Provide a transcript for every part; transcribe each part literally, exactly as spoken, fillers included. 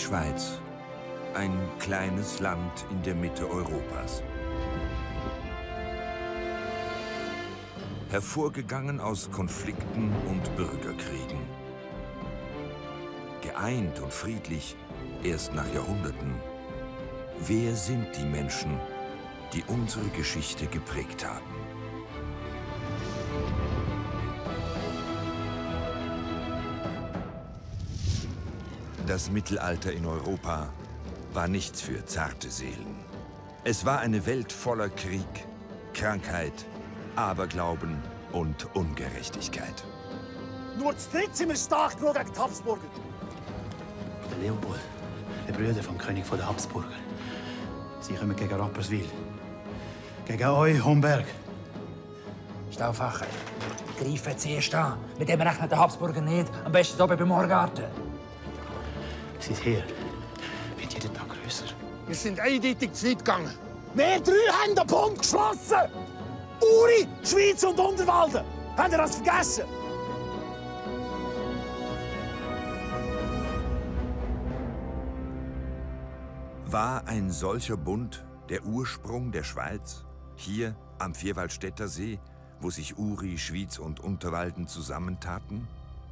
Schweiz. Ein kleines Land in der Mitte Europas. Hervorgegangen aus Konflikten und Bürgerkriegen. Geeint und friedlich erst nach Jahrhunderten. Wer sind die Menschen, die unsere Geschichte geprägt haben? Das Mittelalter in Europa war nichts für zarte Seelen. Es war eine Welt voller Krieg, Krankheit, Aberglauben und Ungerechtigkeit. Nur zu dritt sind wir stark genug gegen die Habsburger. Der Leopold, der Bruder vom König der Habsburger. Sie kommen gegen Rapperswil. Gegen euch, Homberg. Stauffacher, greifen zuerst an. Mit dem rechnet der Habsburger nicht. Am besten oben beim Moorgarten. Sein Heer wird jeden Tag grösser. Wir sind eindeutig zu weit gegangen. Wir drei haben den Bund geschlossen. Uri, Schweiz und Unterwalden. Habt ihr das vergessen? War ein solcher Bund der Ursprung der Schweiz? Hier am Vierwaldstätter See, wo sich Uri, Schwyz und Unterwalden zusammentaten?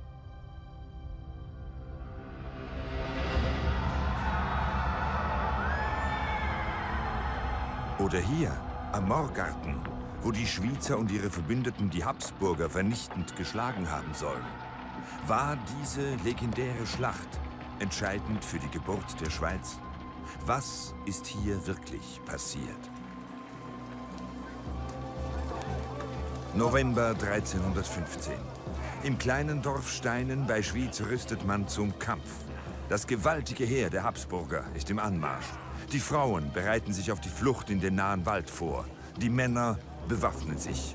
Oder hier am Moorgarten, wo die Schwyzer und ihre Verbündeten die Habsburger vernichtend geschlagen haben sollen? War diese legendäre Schlacht entscheidend für die Geburt der Schweiz? Was ist hier wirklich passiert? November dreizehnhundertfünfzehn. Im kleinen Dorf Steinen bei Schwyz rüstet man zum Kampf. Das gewaltige Heer der Habsburger ist im Anmarsch. Die Frauen bereiten sich auf die Flucht in den nahen Wald vor. Die Männer bewaffnen sich.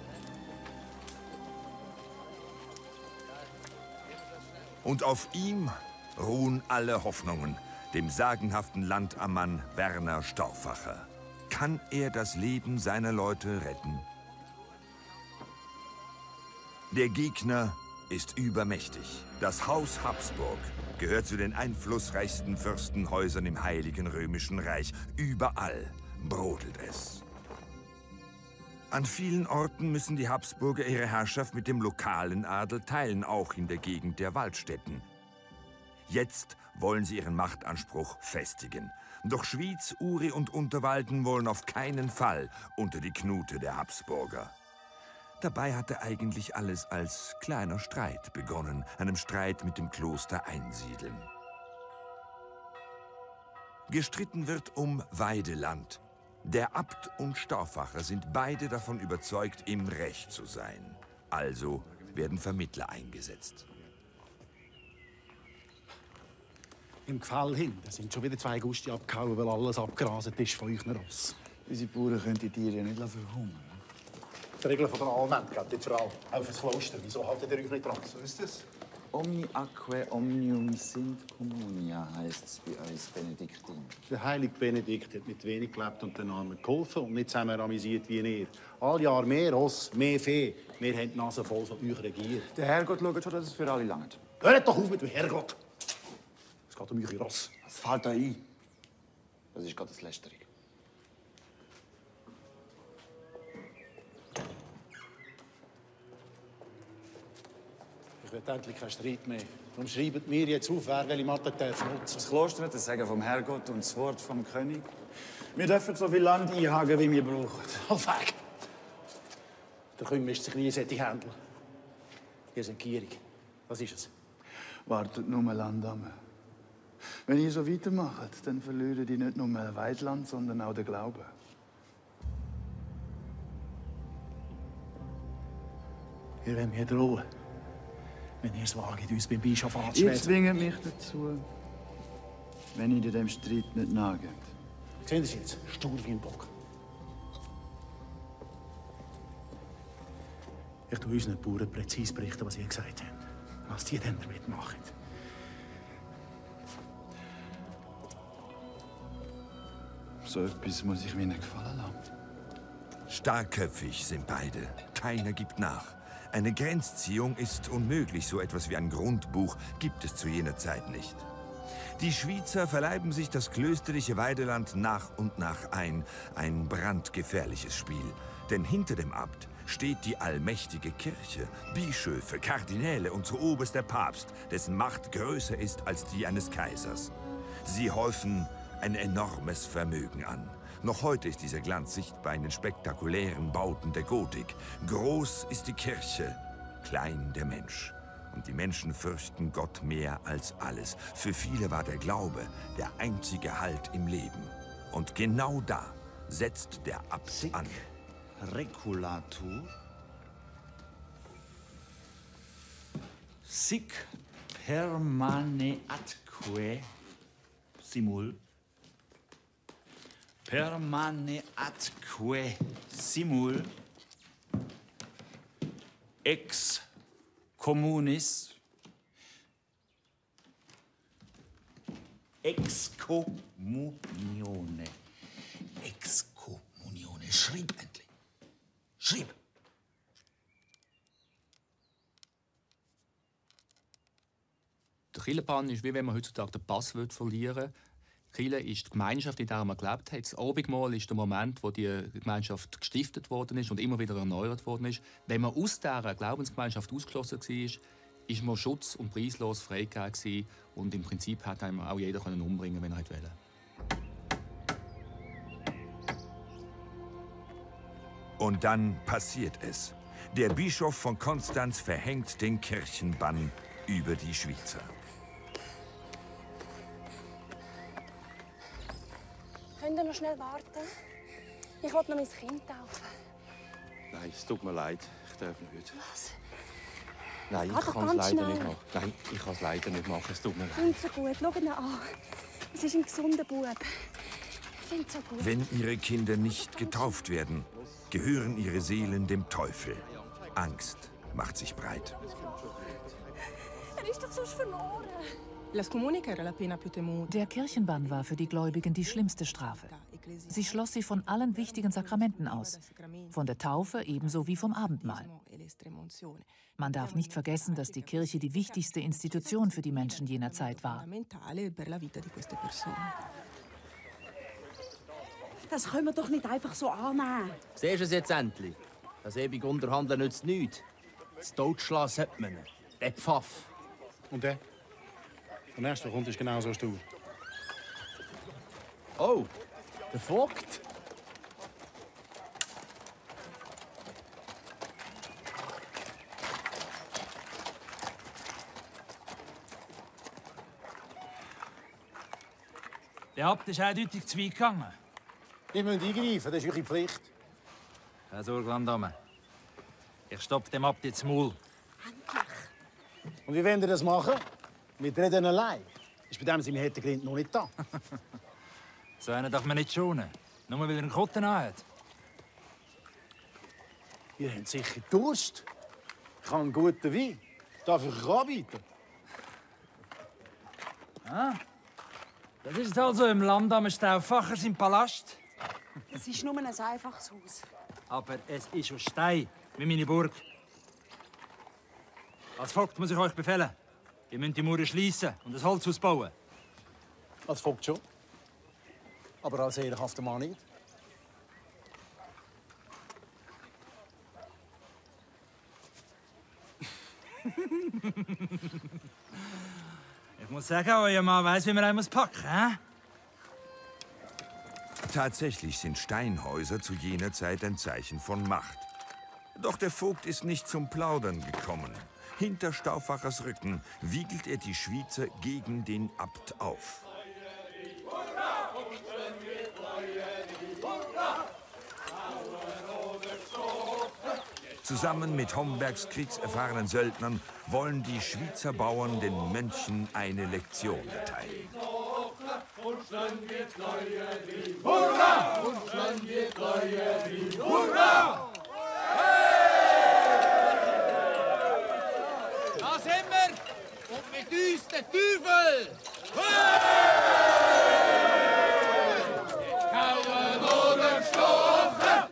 Und auf ihm ruhen alle Hoffnungen, dem sagenhaften Landammann Werner Stauffacher. Kann er das Leben seiner Leute retten? Der Gegner ist übermächtig. Das Haus Habsburg gehört zu den einflussreichsten Fürstenhäusern im Heiligen Römischen Reich. Überall brodelt es. An vielen Orten müssen die Habsburger ihre Herrschaft mit dem lokalen Adel teilen, auch in der Gegend der Waldstätten. Jetzt wollen sie ihren Machtanspruch festigen. Doch Schwyz, Uri und Unterwalden wollen auf keinen Fall unter die Knute der Habsburger. Dabei hatte eigentlich alles als kleiner Streit begonnen, einem Streit mit dem Kloster Einsiedeln. Gestritten wird um Weideland. Der Abt und Stauffacher sind beide davon überzeugt, im Recht zu sein. Also werden Vermittler eingesetzt. Im Gefäll hin, da sind schon wieder zwei Gusti abgehauen, weil alles abgerastet ist von euch Ross. Unsere Bauern können die Tiere ja nicht verhungern. Die Regeln von der Allmend gelten nicht für alle. Auch für das Kloster. Wieso haltet ihr euch nicht dran? So ist es. Omni aquae omnium sint communia heisst es bei uns Benediktin. Der heilige Benedikt hat mit wenig gelebt und den Armen geholfen und nicht zusammen amüsiert wie ihr. All Jahr mehr Ross, mehr Vieh. Wir haben die Nase voll von euch regiert. Der Herrgott schaut schon, dass es für alle langt. Hört doch auf mit dem Herrgott! Es geht um eure Ross. Was fällt da ein? Das ist gerade das Lästerung. Ich will endlich keinen Streit mehr. Darum schreibt mir jetzt auf, wer welche Mathe darf nutzen. Das Kloster hat das Sagen vom Herrgott und das Wort vom König. Wir dürfen so viel Land einhaken, wie wir brauchen. Oh, fuck! Der König mischt sich nie in solche Händel. Ihr seid gierig. Das ist es. Wartet nur Land an. Wenn ihr so weitermacht, dann verlieren die nicht nur mehr Weidland, sondern auch den Glauben. Ihr wollt mir drohen. Wenn ihr es wagt, uns beim Bischof Ihr anzuschwätzen. zwingt mich dazu, wenn ihr dem Streit nicht nachgeht. Sehen Sie es jetzt? Stur wie ein Bock. Ich tue unseren Bauern präzise berichten, was ihr gesagt habt. Was die dann damit machen. So etwas muss ich mir nicht gefallen lassen. Starkköpfig sind beide. Keiner gibt nach. Eine Grenzziehung ist unmöglich. So etwas wie ein Grundbuch gibt es zu jener Zeit nicht. Die Schwyzer verleiben sich das klösterliche Weideland nach und nach ein. Ein brandgefährliches Spiel. Denn hinter dem Abt steht die allmächtige Kirche, Bischöfe, Kardinäle und zu oberst der Papst, dessen Macht größer ist als die eines Kaisers. Sie häufen ein enormes Vermögen an. Noch heute ist dieser Glanz sichtbar in den spektakulären Bauten der Gotik. Groß ist die Kirche, klein der Mensch. Und die Menschen fürchten Gott mehr als alles. Für viele war der Glaube der einzige Halt im Leben. Und genau da setzt der Abt Sic an. Reculatur. Sic permaneatque simul. Permaneatque simul. Ex communis. Excommunione. Excommunione. Schrieb endlich. Schrieb. Der Kirchenbann ist, wie wenn man heutzutage den Pass verlieren will. Die Kirche ist die Gemeinschaft, in der man gelebt hat. Das Abendmahl ist der Moment, wo die Gemeinschaft gestiftet worden ist und immer wieder erneuert worden ist. Wenn man aus dieser Glaubensgemeinschaft ausgeschlossen war, ist man schutz- und preislos freigegeben und im Prinzip hat einem auch jeder umbringen, wenn er wollte. Und dann passiert es. Der Bischof von Konstanz verhängt den Kirchenbann über die Schwyzer. Könnt ihr noch schnell warten? Ich will noch mein Kind taufen. Nein, es tut mir leid. Ich darf nicht. Was? Nein, Das ich geht kann doch es ganz leider schnell. nicht machen. Nein, ich kann es leider nicht machen. Es tut mir leid. Sind so gut. Schaut ihn an. Es ist ein gesunder Bub. Sind so gut. Wenn ihre Kinder nicht getauft werden, gehören ihre Seelen dem Teufel. Angst macht sich breit. Er ist doch sonst verloren. Der Kirchenbann war für die Gläubigen die schlimmste Strafe. Sie schloss sie von allen wichtigen Sakramenten aus, von der Taufe ebenso wie vom Abendmahl. Man darf nicht vergessen, dass die Kirche die wichtigste Institution für die Menschen jener Zeit war. Das können wir doch nicht einfach so annehmen. Siehst du es jetzt endlich? Das ewige Unterhandeln nützt nichts. Das Totschlagen sollte man ihn. Der Pfaff. Und der? Der nächste, der kommt, ist genauso stur. Oh, der Vogt. Der Abt ist eindeutig zu weit gegangen. Ihr müsst eingreifen, das ist eure Pflicht. Keine Sorge, Landdame. Ich stopfe dem Abt ins Maul. Und wie wollt ihr das machen? Mit Reden allein? Ist bei dem seinem Hintergrund noch nicht da. So einen darf man nicht schonen. Nur weil er einen Kotten hat. Ihr habt sicher Durst. Ich habe einen guten Wein. Darf ich euch anbieten? Ah, das ist also im Land am Stauffacher sein Palast. Es ist nur ein einfaches Haus. Aber es ist aus Stein, wie meine Burg. Als Vogt muss ich euch befehlen. Ihr müsst die Mauern schließen und ein Holzhaus bauen. Als Vogt schon. Aber als ehrenhafter Mann nicht. Ich muss sagen, euer Mann weiss, wie man einen packen muss. He? Tatsächlich sind Steinhäuser zu jener Zeit ein Zeichen von Macht. Doch der Vogt ist nicht zum Plaudern gekommen. Hinter Stauffachers Rücken wiegelt er die Schwyzer gegen den Abt auf. Zusammen mit Hombergs kriegserfahrenen Söldnern wollen die Schwyzer Bauern den Mönchen eine Lektion erteilen. Hurra! Hurra! Da sind wir! Und mit uns der Teufel! Kauen oder stochen!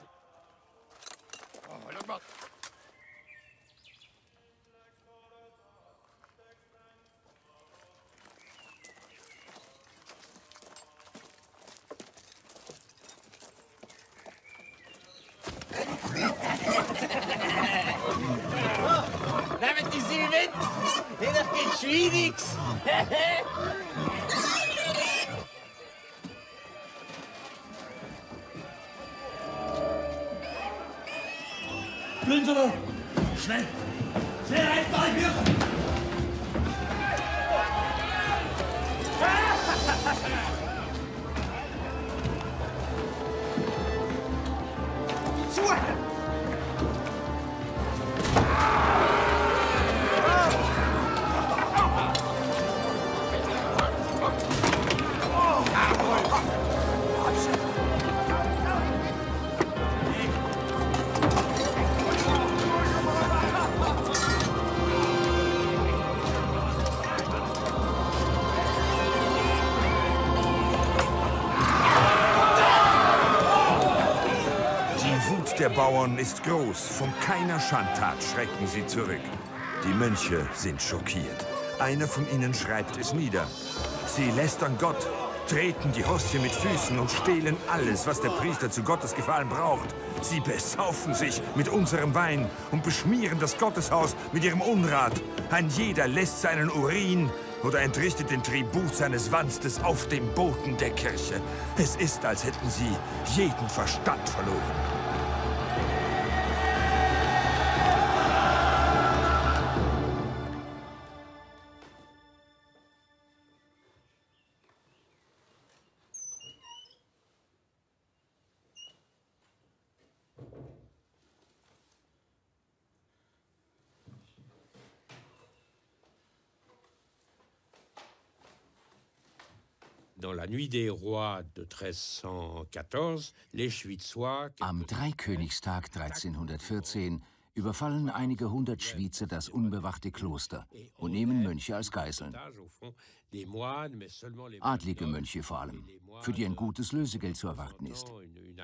Schweinix! Plünderer! Schnell! Schnell rein, da in Bücher! Zu! Der Bauern ist groß, von keiner Schandtat schrecken sie zurück. Die Mönche sind schockiert. Einer von ihnen schreibt es nieder. Sie lästern Gott, treten die Hostie mit Füßen und stehlen alles, was der Priester zu Gottes Gefallen braucht. Sie besaufen sich mit unserem Wein und beschmieren das Gotteshaus mit ihrem Unrat. Ein jeder lässt seinen Urin oder entrichtet den Tribut seines Wanstes auf dem Boden der Kirche. Es ist, als hätten sie jeden Verstand verloren. Dans la nuit des rois de treize cent quatorze, les Schwyzois... Am Dreikönigstag dreizehnhundertvierzehn überfallen einige hundert Schwyzer das unbewachte Kloster und nehmen Mönche als Geiseln. Adlige Mönche vor allem, für die ein gutes Lösegeld zu erwarten ist.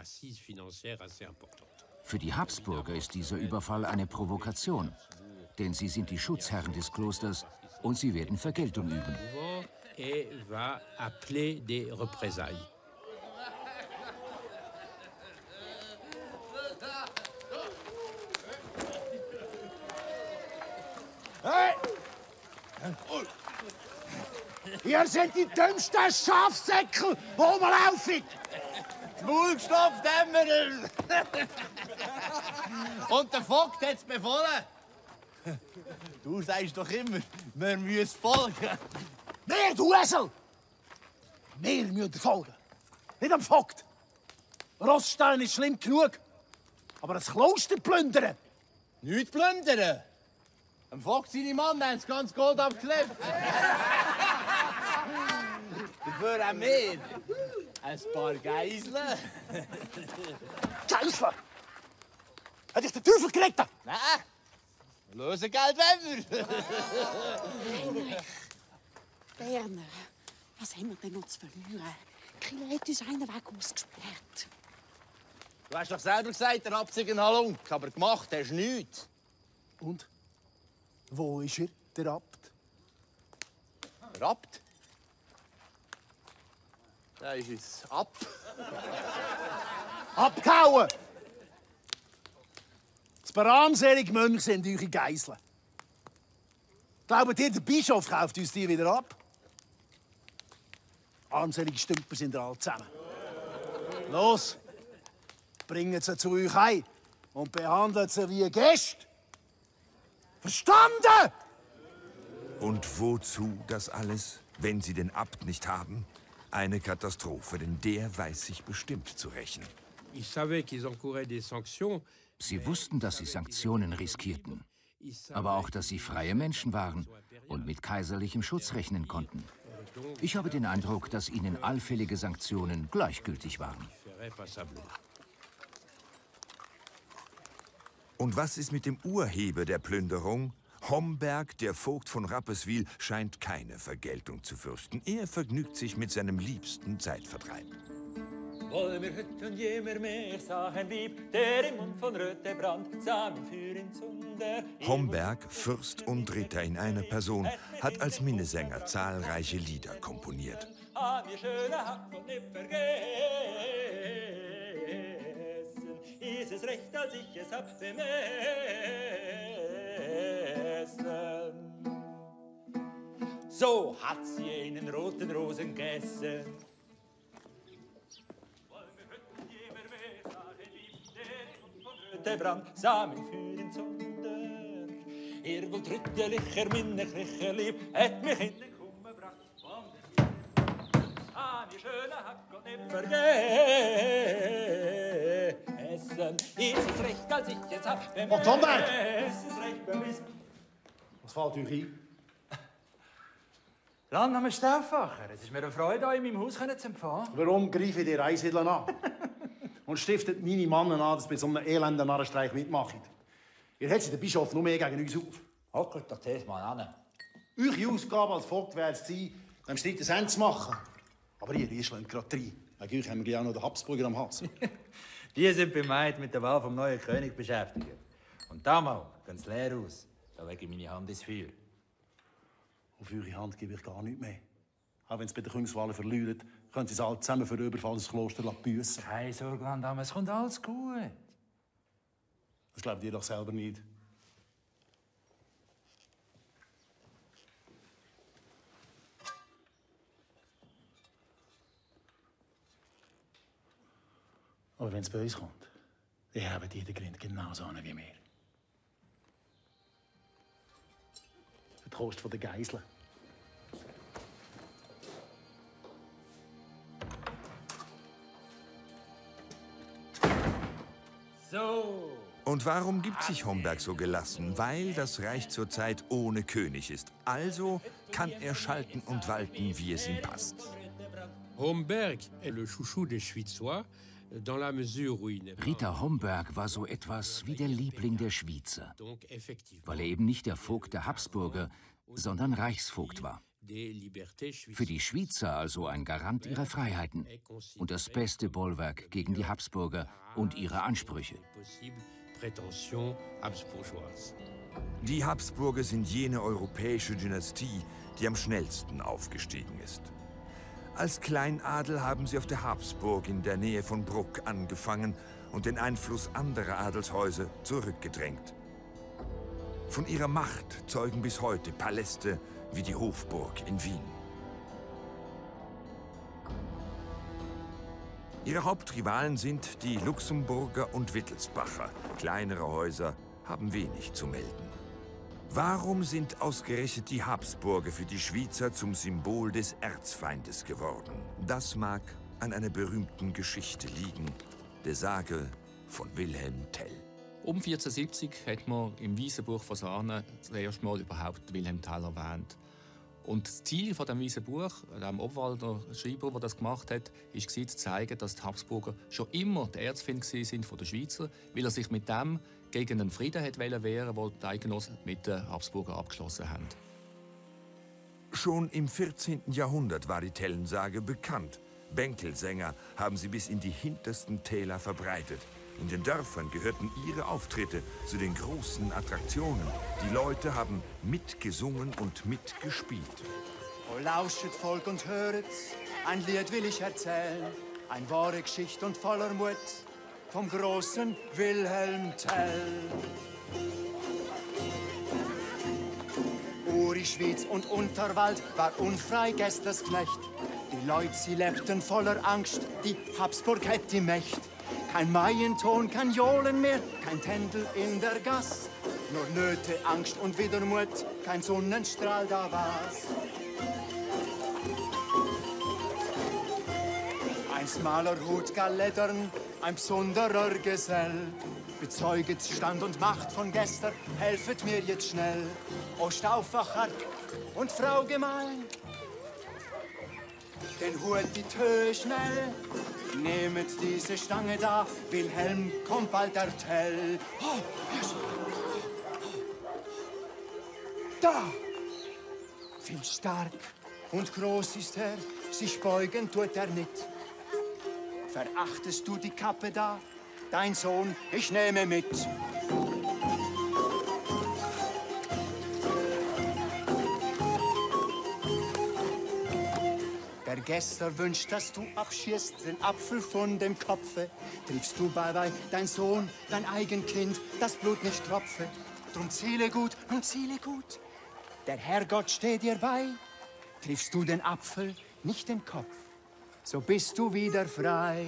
Für die Habsburger ist dieser Überfall eine Provokation, denn sie sind die Schutzherren des Klosters und sie werden Vergeltung üben. Et va appeler des représailles. Hey! Ihr seid die dümmsten Schafsäckel, die rumlaufen! Die Maulgestopft haben wir! Und der Vogt hat's befohlen! Du sagst doch immer, wir müssen folgen! Mehr, du Esel! Wir müssen folgen. Nicht am Vogt. Rossstein ist schlimm genug. Aber das Kloster plündern. Nicht plündern? Am Vogt seine Mann haben das ganze Gold abgeklebt. Dafür haben wir ein paar Geiseln. Geiseln? Hat dich der Teufel geritten? Nein. Lösegeld wollen wir. Berner, was haben wir denn noch zu verlieren? Kille hat uns einen Weg ausgesperrt. Du hast doch selber gesagt, der Abt sei ein Halunk, aber gemacht hast du nichts. Und? Wo ist er, der Abt? Der Abt? Da ist es ab. Abgehauen! Das beramselige Mönche sind eure Geiseln. Glaubt ihr, der Bischof kauft uns die wieder ab? Armselige Stümper sind ihr alle zusammen. Los, bringt sie zu euch heim und behandelt sie wie Gäste. Verstanden? Und wozu das alles, wenn sie den Abt nicht haben? Eine Katastrophe, denn der weiß sich bestimmt zu rächen. Sie wussten, dass sie Sanktionen riskierten, aber auch, dass sie freie Menschen waren und mit kaiserlichem Schutz rechnen konnten. Ich habe den Eindruck, dass ihnen allfällige Sanktionen gleichgültig waren. Und was ist mit dem Urheber der Plünderung? Homberg, der Vogt von Rapperswil, scheint keine Vergeltung zu fürchten. Er vergnügt sich mit seinem liebsten Zeitvertreib. Wollen wir hütten jemmer mehr sahen lieb, der im Mund von Röte brand, Samen für ihn Zunder. Homberg, Fürst und Ritter in einer Person, hat als Minnesänger zahlreiche Lieder komponiert. Ah, wir schöne Hack und nicht vergessen, ist es recht, als ich es hab bemessen. So hat sie einen roten Rosen gegessen. Der Brand sah mich für den Zunder. Er wohl trüttelicher, minniglicher lieb, hat mich in den Kummer gebracht. Ah, die schöne Hack und nicht vergessen. Ist es recht, als ich jetzt hab bemerkt? Oh, Tomberg! Ist es recht, bewiesen? Was fällt euch ein? Landnahme Stauffacher, es ist mir eine Freude, euch in meinem Haus zu empfangen. Warum greife ich die Einsiedler an? Und stiftet meine Männer an, dass ihr bei so einem elenden Narrenstreich mitmacht. Ihr hättet den Bischof nur mehr gegen uns auf. Hockert doch das mal an. Eure Ausgabe als Vogt wäre es gewesen, dem Streit ein Ende zu machen. Aber ihr, ihr schlägt gerade rein. Wegen euch haben wir ja auch noch den Habsburger am Hals. Die sind bemeint mit der Wahl vom neuen König beschäftigt. Und damals gehen sie leer aus. Da lege ich meine Hand ins Feuer. Auf eure Hand gebe ich gar nichts mehr. Auch wenn sie bei den Königswahlen verlieren, können sie es alle zusammen für den Überfall ins Kloster büssen. Keine Sorge, Landnahme, es kommt alles gut. Das glaubt ihr doch selber nicht. Aber wenn es bei uns kommt, dann haben die den Grind genauso an wie wir. Für die Kosten der Geiseln. So. Und warum gibt sich Homberg so gelassen? Weil das Reich zurzeit ohne König ist. Also kann er schalten und walten, wie es ihm passt. Homberg est le chouchou des Schwyzois, dans la mesure où il n'est pas... Ritter Homberg war so etwas wie der Liebling der Schwyzer, weil er eben nicht der Vogt der Habsburger, sondern Reichsvogt war. Für die Schwyzer also ein Garant ihrer Freiheiten und das beste Bollwerk gegen die Habsburger und ihre Ansprüche. Die Habsburger sind jene europäische Dynastie, die am schnellsten aufgestiegen ist. Als Kleinadel haben sie auf der Habsburg in der Nähe von Bruck angefangen und den Einfluss anderer Adelshäuser zurückgedrängt. Von ihrer Macht zeugen bis heute Paläste wie die Hofburg in Wien. Ihre Hauptrivalen sind die Luxemburger und Wittelsbacher. Kleinere Häuser haben wenig zu melden. Warum sind ausgerechnet die Habsburger für die Schwyzer zum Symbol des Erzfeindes geworden? Das mag an einer berühmten Geschichte liegen, der Sage von Wilhelm Tell. Um vierzehnhundertsiebzig hat man im Wiesenbuch von Sarnen das erste Mal überhaupt Wilhelm Tell erwähnt. Und das Ziel von dem Wiesenbuch, dem Obwalder Schreiber, der das gemacht hat, war zu zeigen, dass die Habsburger schon immer die Erzfeinde sind von den Schweizer, weil er sich mit dem gegen einen Frieden hat wehren, den die Eidgenossen mit den Habsburger abgeschlossen haben. Schon im vierzehnten Jahrhundert war die Tellensage bekannt. Bänkelsänger haben sie bis in die hintersten Täler verbreitet. In den Dörfern gehörten ihre Auftritte zu den großen Attraktionen. Die Leute haben mitgesungen und mitgespielt. Oh, lauschet Volk und höret, ein Lied will ich erzählen, ein wahre Geschichte und voller Mut vom großen Wilhelm Tell. Uri, Schwyz und Unterwald war unfrei Gästers Knecht. Die Leute, sie lebten voller Angst, die Habsburg hätt die Mächt. Kein Maienton, kein Johlen mehr, kein Tändel in der Gass. Nur Nöte, Angst und Widermut, kein Sonnenstrahl da war's. Ein smaler Hut, Galeddern, ein besonderer Gesell. Bezeuget Stand und Macht von gestern, helfet mir jetzt schnell. O Stauffacher und Frau Gemahlin, den Hut die Tö schnell. Nehmet diese Stange da, Wilhelm kommt bald der Tell. Oh, yes. Da! Viel stark und groß ist er, sich beugen tut er nicht. Verachtest du die Kappe da? Dein Sohn, ich nehme mit. Wer gestern wünscht, dass du abschießt den Apfel von dem Kopfe, triffst du bei dein Sohn, dein eigen Kind, das Blut nicht tropfe. Drum ziele gut und ziele gut. Der Herrgott steht dir bei, Triffst du den Apfel, nicht den Kopf, so bist du wieder frei.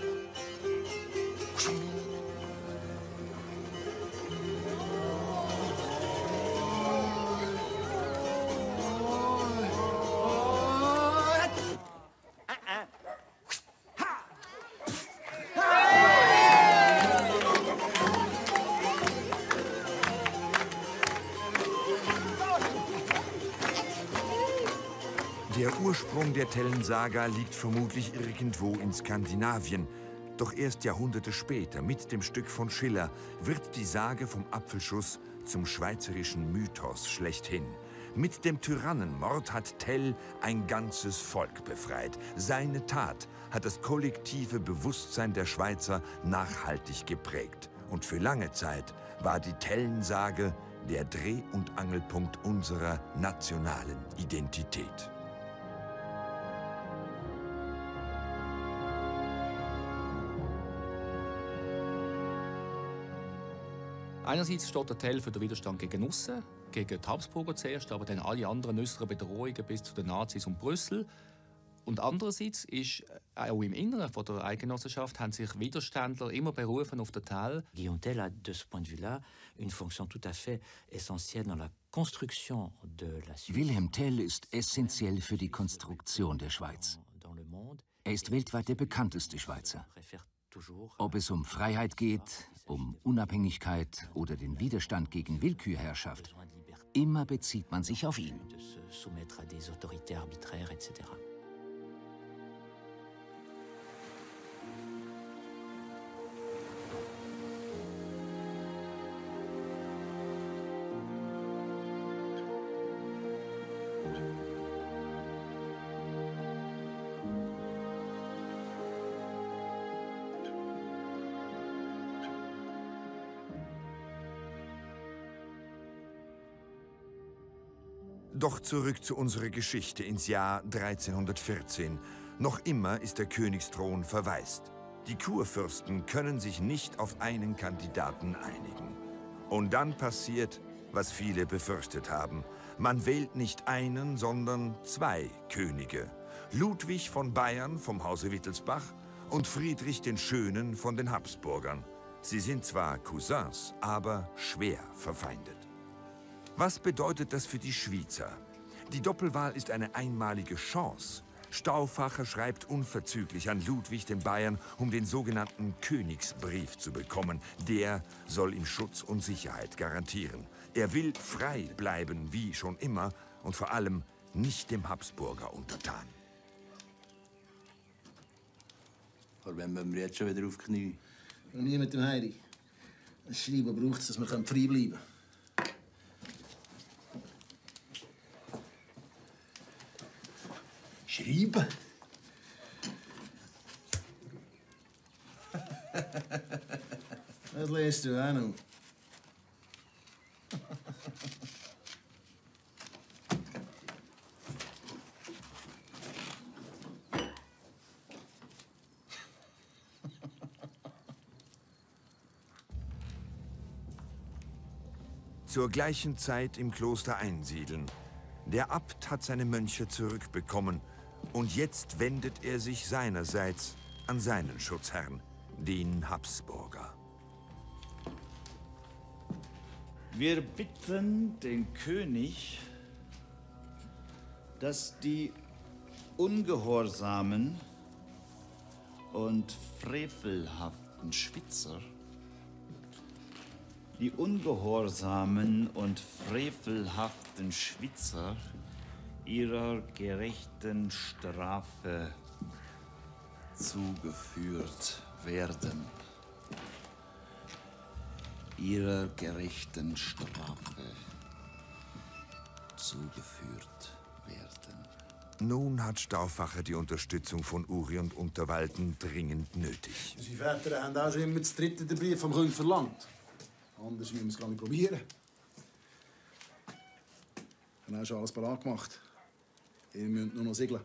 Der Ursprung der Tellensaga liegt vermutlich irgendwo in Skandinavien. Doch erst Jahrhunderte später, mit dem Stück von Schiller, wird die Sage vom Apfelschuss zum schweizerischen Mythos schlechthin. Mit dem Tyrannenmord hat Tell ein ganzes Volk befreit. Seine Tat hat das kollektive Bewusstsein der Schweizer nachhaltig geprägt. Und für lange Zeit war die Tellensage der Dreh- und Angelpunkt unserer nationalen Identität. Einerseits steht der Tell für den Widerstand gegen Russen, gegen die Habsburger zuerst, aber dann alle anderen äußeren Bedrohungen bis zu den Nazis und Brüssel. Und andererseits ist auch im Inneren von der Eidgenossenschaft haben sich Widerständler immer berufen auf den Tell. Guillaume Tell a de ce point de vue-là une fonction tout à fait essentielle dans la construction de la Suisse. Wilhelm Tell ist essentiell für die Konstruktion der Schweiz. Er ist weltweit der bekannteste Schweizer. Ob es um Freiheit geht, um Unabhängigkeit oder den Widerstand gegen Willkürherrschaft, immer bezieht man sich auf ihn. Doch zurück zu unserer Geschichte ins Jahr dreizehnhundertvierzehn. Noch immer ist der Königsthron verwaist. Die Kurfürsten können sich nicht auf einen Kandidaten einigen. Und dann passiert, was viele befürchtet haben. Man wählt nicht einen, sondern zwei Könige. Ludwig von Bayern vom Hause Wittelsbach und Friedrich den Schönen von den Habsburgern. Sie sind zwar Cousins, aber schwer verfeindet. Was bedeutet das für die Schweizer? Die Doppelwahl ist eine einmalige Chance. Stauffacher schreibt unverzüglich an Ludwig den Bayern, um den sogenannten Königsbrief zu bekommen. Der soll ihm Schutz und Sicherheit garantieren. Er will frei bleiben, wie schon immer, und vor allem nicht dem Habsburger untertan. Aber wenn wir jetzt schon wieder auf die Knie. Und nie mit dem Heidi. Ein Schreiben braucht es, dass wir frei bleiben können. Schreiben? Das lässt du auch noch. Zur gleichen Zeit im Kloster einsiedeln. Der Abt hat seine Mönche zurückbekommen. Und jetzt wendet er sich seinerseits an seinen Schutzherrn, den Habsburger. Wir bitten den König, dass die ungehorsamen und frevelhaften Schweizer, die ungehorsamen und frevelhaften Schweizer ihrer gerechten Strafe zugeführt werden. Ihrer gerechten Strafe zugeführt werden. Nun hat Stauffacher die Unterstützung von Uri und Unterwalden dringend nötig. Unsere Väter haben auch schon immer das dritte den Brief vom König verlangt. Anders müssen wir es gar nicht probieren. Wir haben auch schon alles parat gemacht. Ihr müsst nur noch segeln.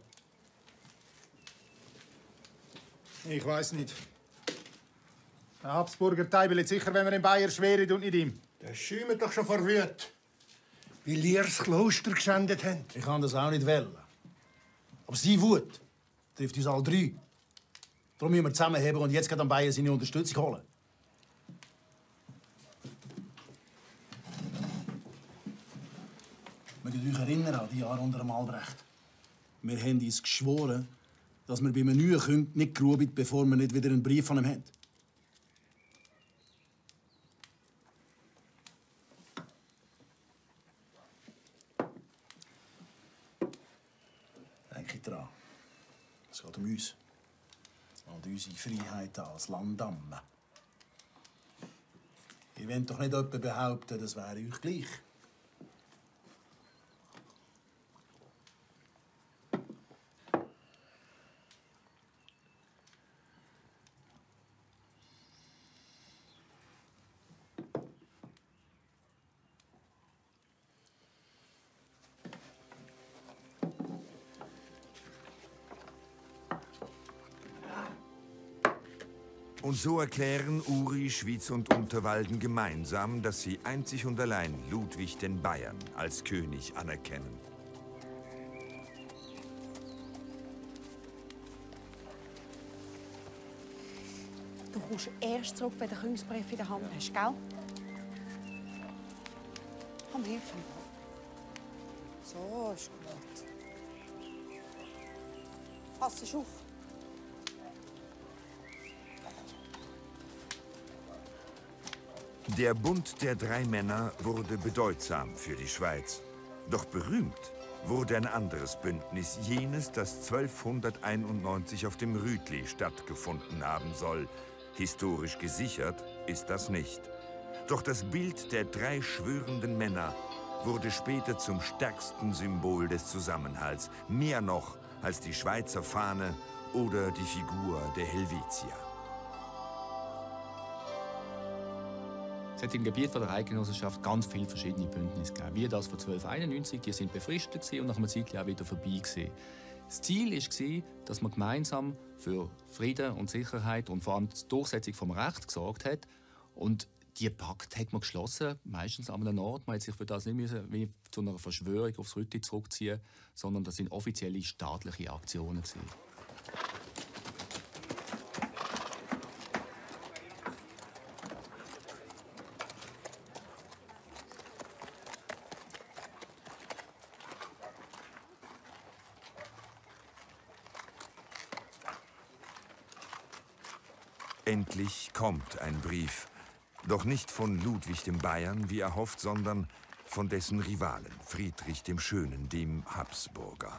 Ich weiß nicht. Der Habsburger Teil will sicher, wenn wir in Bayern schweren und nicht ihm. Der schäumt doch schon vor Wut, weil ihr das Kloster geschändet habt. Ich kann das auch nicht wählen. Aber seine Wut trifft uns alle drei. Darum müssen wir zusammenheben und jetzt an Bayern seine Unterstützung holen. Mögt ihr euch erinnern an die Jahre unter dem Albrecht? Wir haben uns geschworen, dass wir bei einem neuen König nicht gruben, bevor wir nicht wieder einen Brief von ihm haben. Denke dran. Es geht um uns. Und unsere Freiheit als Landamme. Ihr wollt doch nicht jemand behaupten, das wäre euch gleich. Und so erklären Uri, Schwyz und Unterwalden gemeinsam, dass sie einzig und allein Ludwig den Bayern als König anerkennen. Du kommst erst zurück, wenn du den Königsbrief in der Hand hast, gell? Komm, hilf mir. So ist gut. Pass dich auf. Der Bund der drei Männer wurde bedeutsam für die Schweiz. Doch berühmt wurde ein anderes Bündnis, jenes, das zwölfhunderteinundneunzig auf dem Rütli stattgefunden haben soll. Historisch gesichert ist das nicht. Doch das Bild der drei schwörenden Männer wurde später zum stärksten Symbol des Zusammenhalts, mehr noch als die Schweizer Fahne oder die Figur der Helvetier. Es hat im Gebiet der Eidgenossenschaft ganz viele verschiedene Bündnisse gegeben. Wie das von zwölfhunderteinundneunzig, die sind befristet und nach einer Zeit auch wieder vorbei gewesen. Das Ziel war, dass man gemeinsam für Frieden und Sicherheit und vor allem die Durchsetzung des Rechts gesorgt hat. Und diesen Pakt hat man geschlossen, meistens an einem Ort. Man hat sich für das nicht müssen, wie zu einer Verschwörung aufs Rütli zurückziehen, sondern das sind offizielle staatliche Aktionen gewesen. Endlich kommt ein Brief. Doch nicht von Ludwig dem Bayern, wie erhofft, sondern von dessen Rivalen, Friedrich dem Schönen, dem Habsburger.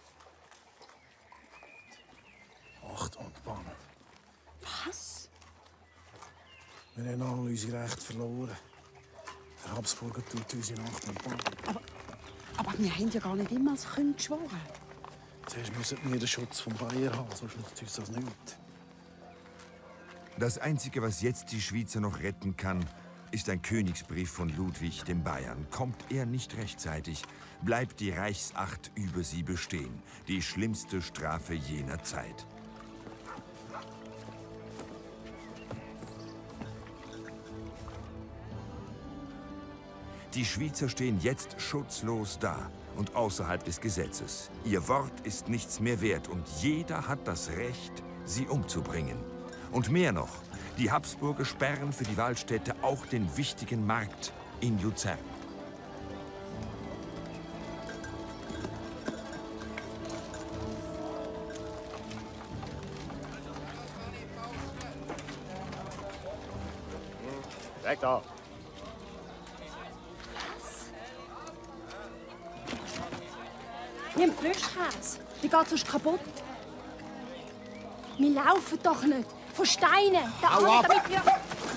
Acht und Bann. Was? Wir haben alle unsere Rechte verloren. Der Habsburger tut uns in Acht und Bann. Aber, aber wir haben ja gar nicht immer als König geschworen. Zuerst müssen wir den Schutz vom Bayern haben, sonst nützt uns das nicht. Das Einzige, was jetzt die Schweizer noch retten kann, ist ein Königsbrief von Ludwig dem Bayern. Kommt er nicht rechtzeitig, bleibt die Reichsacht über sie bestehen. Die schlimmste Strafe jener Zeit. Die Schweizer stehen jetzt schutzlos da und außerhalb des Gesetzes. Ihr Wort ist nichts mehr wert und jeder hat das Recht, sie umzubringen. Und mehr noch, die Habsburger sperren für die Waldstätte auch den wichtigen Markt in Luzern. Weg da! Wir haben Frischkäse. Die geht sonst kaputt. Wir laufen doch nicht. Von Steinen. Da Hau ab! damit wir...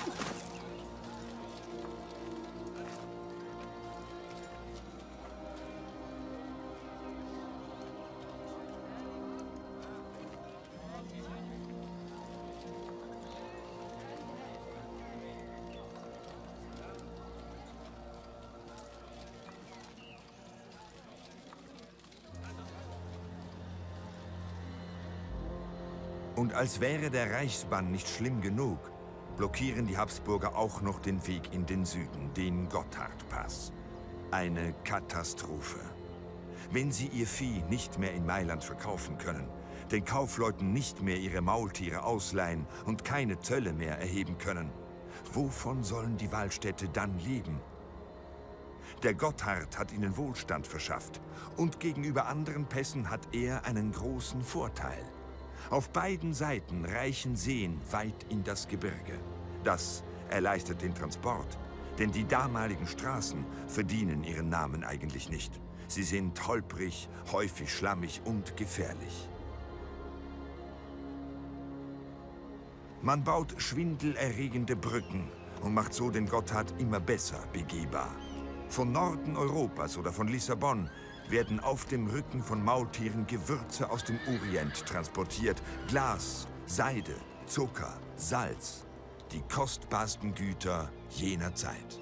Und als wäre der Reichsbann nicht schlimm genug, blockieren die Habsburger auch noch den Weg in den Süden, den Gotthardpass. Eine Katastrophe. Wenn sie ihr Vieh nicht mehr in Mailand verkaufen können, den Kaufleuten nicht mehr ihre Maultiere ausleihen und keine Zölle mehr erheben können, wovon sollen die Walstädte dann leben? Der Gotthard hat ihnen Wohlstand verschafft und gegenüber anderen Pässen hat er einen großen Vorteil. Auf beiden Seiten reichen Seen weit in das Gebirge. Das erleichtert den Transport, denn die damaligen Straßen verdienen ihren Namen eigentlich nicht. Sie sind holprig, häufig schlammig und gefährlich. Man baut schwindelerregende Brücken und macht so den Gotthard immer besser begehbar. Von Norden Europas oder von Lissabon werden auf dem Rücken von Maultieren Gewürze aus dem Orient transportiert. Glas, Seide, Zucker, Salz. Die kostbarsten Güter jener Zeit.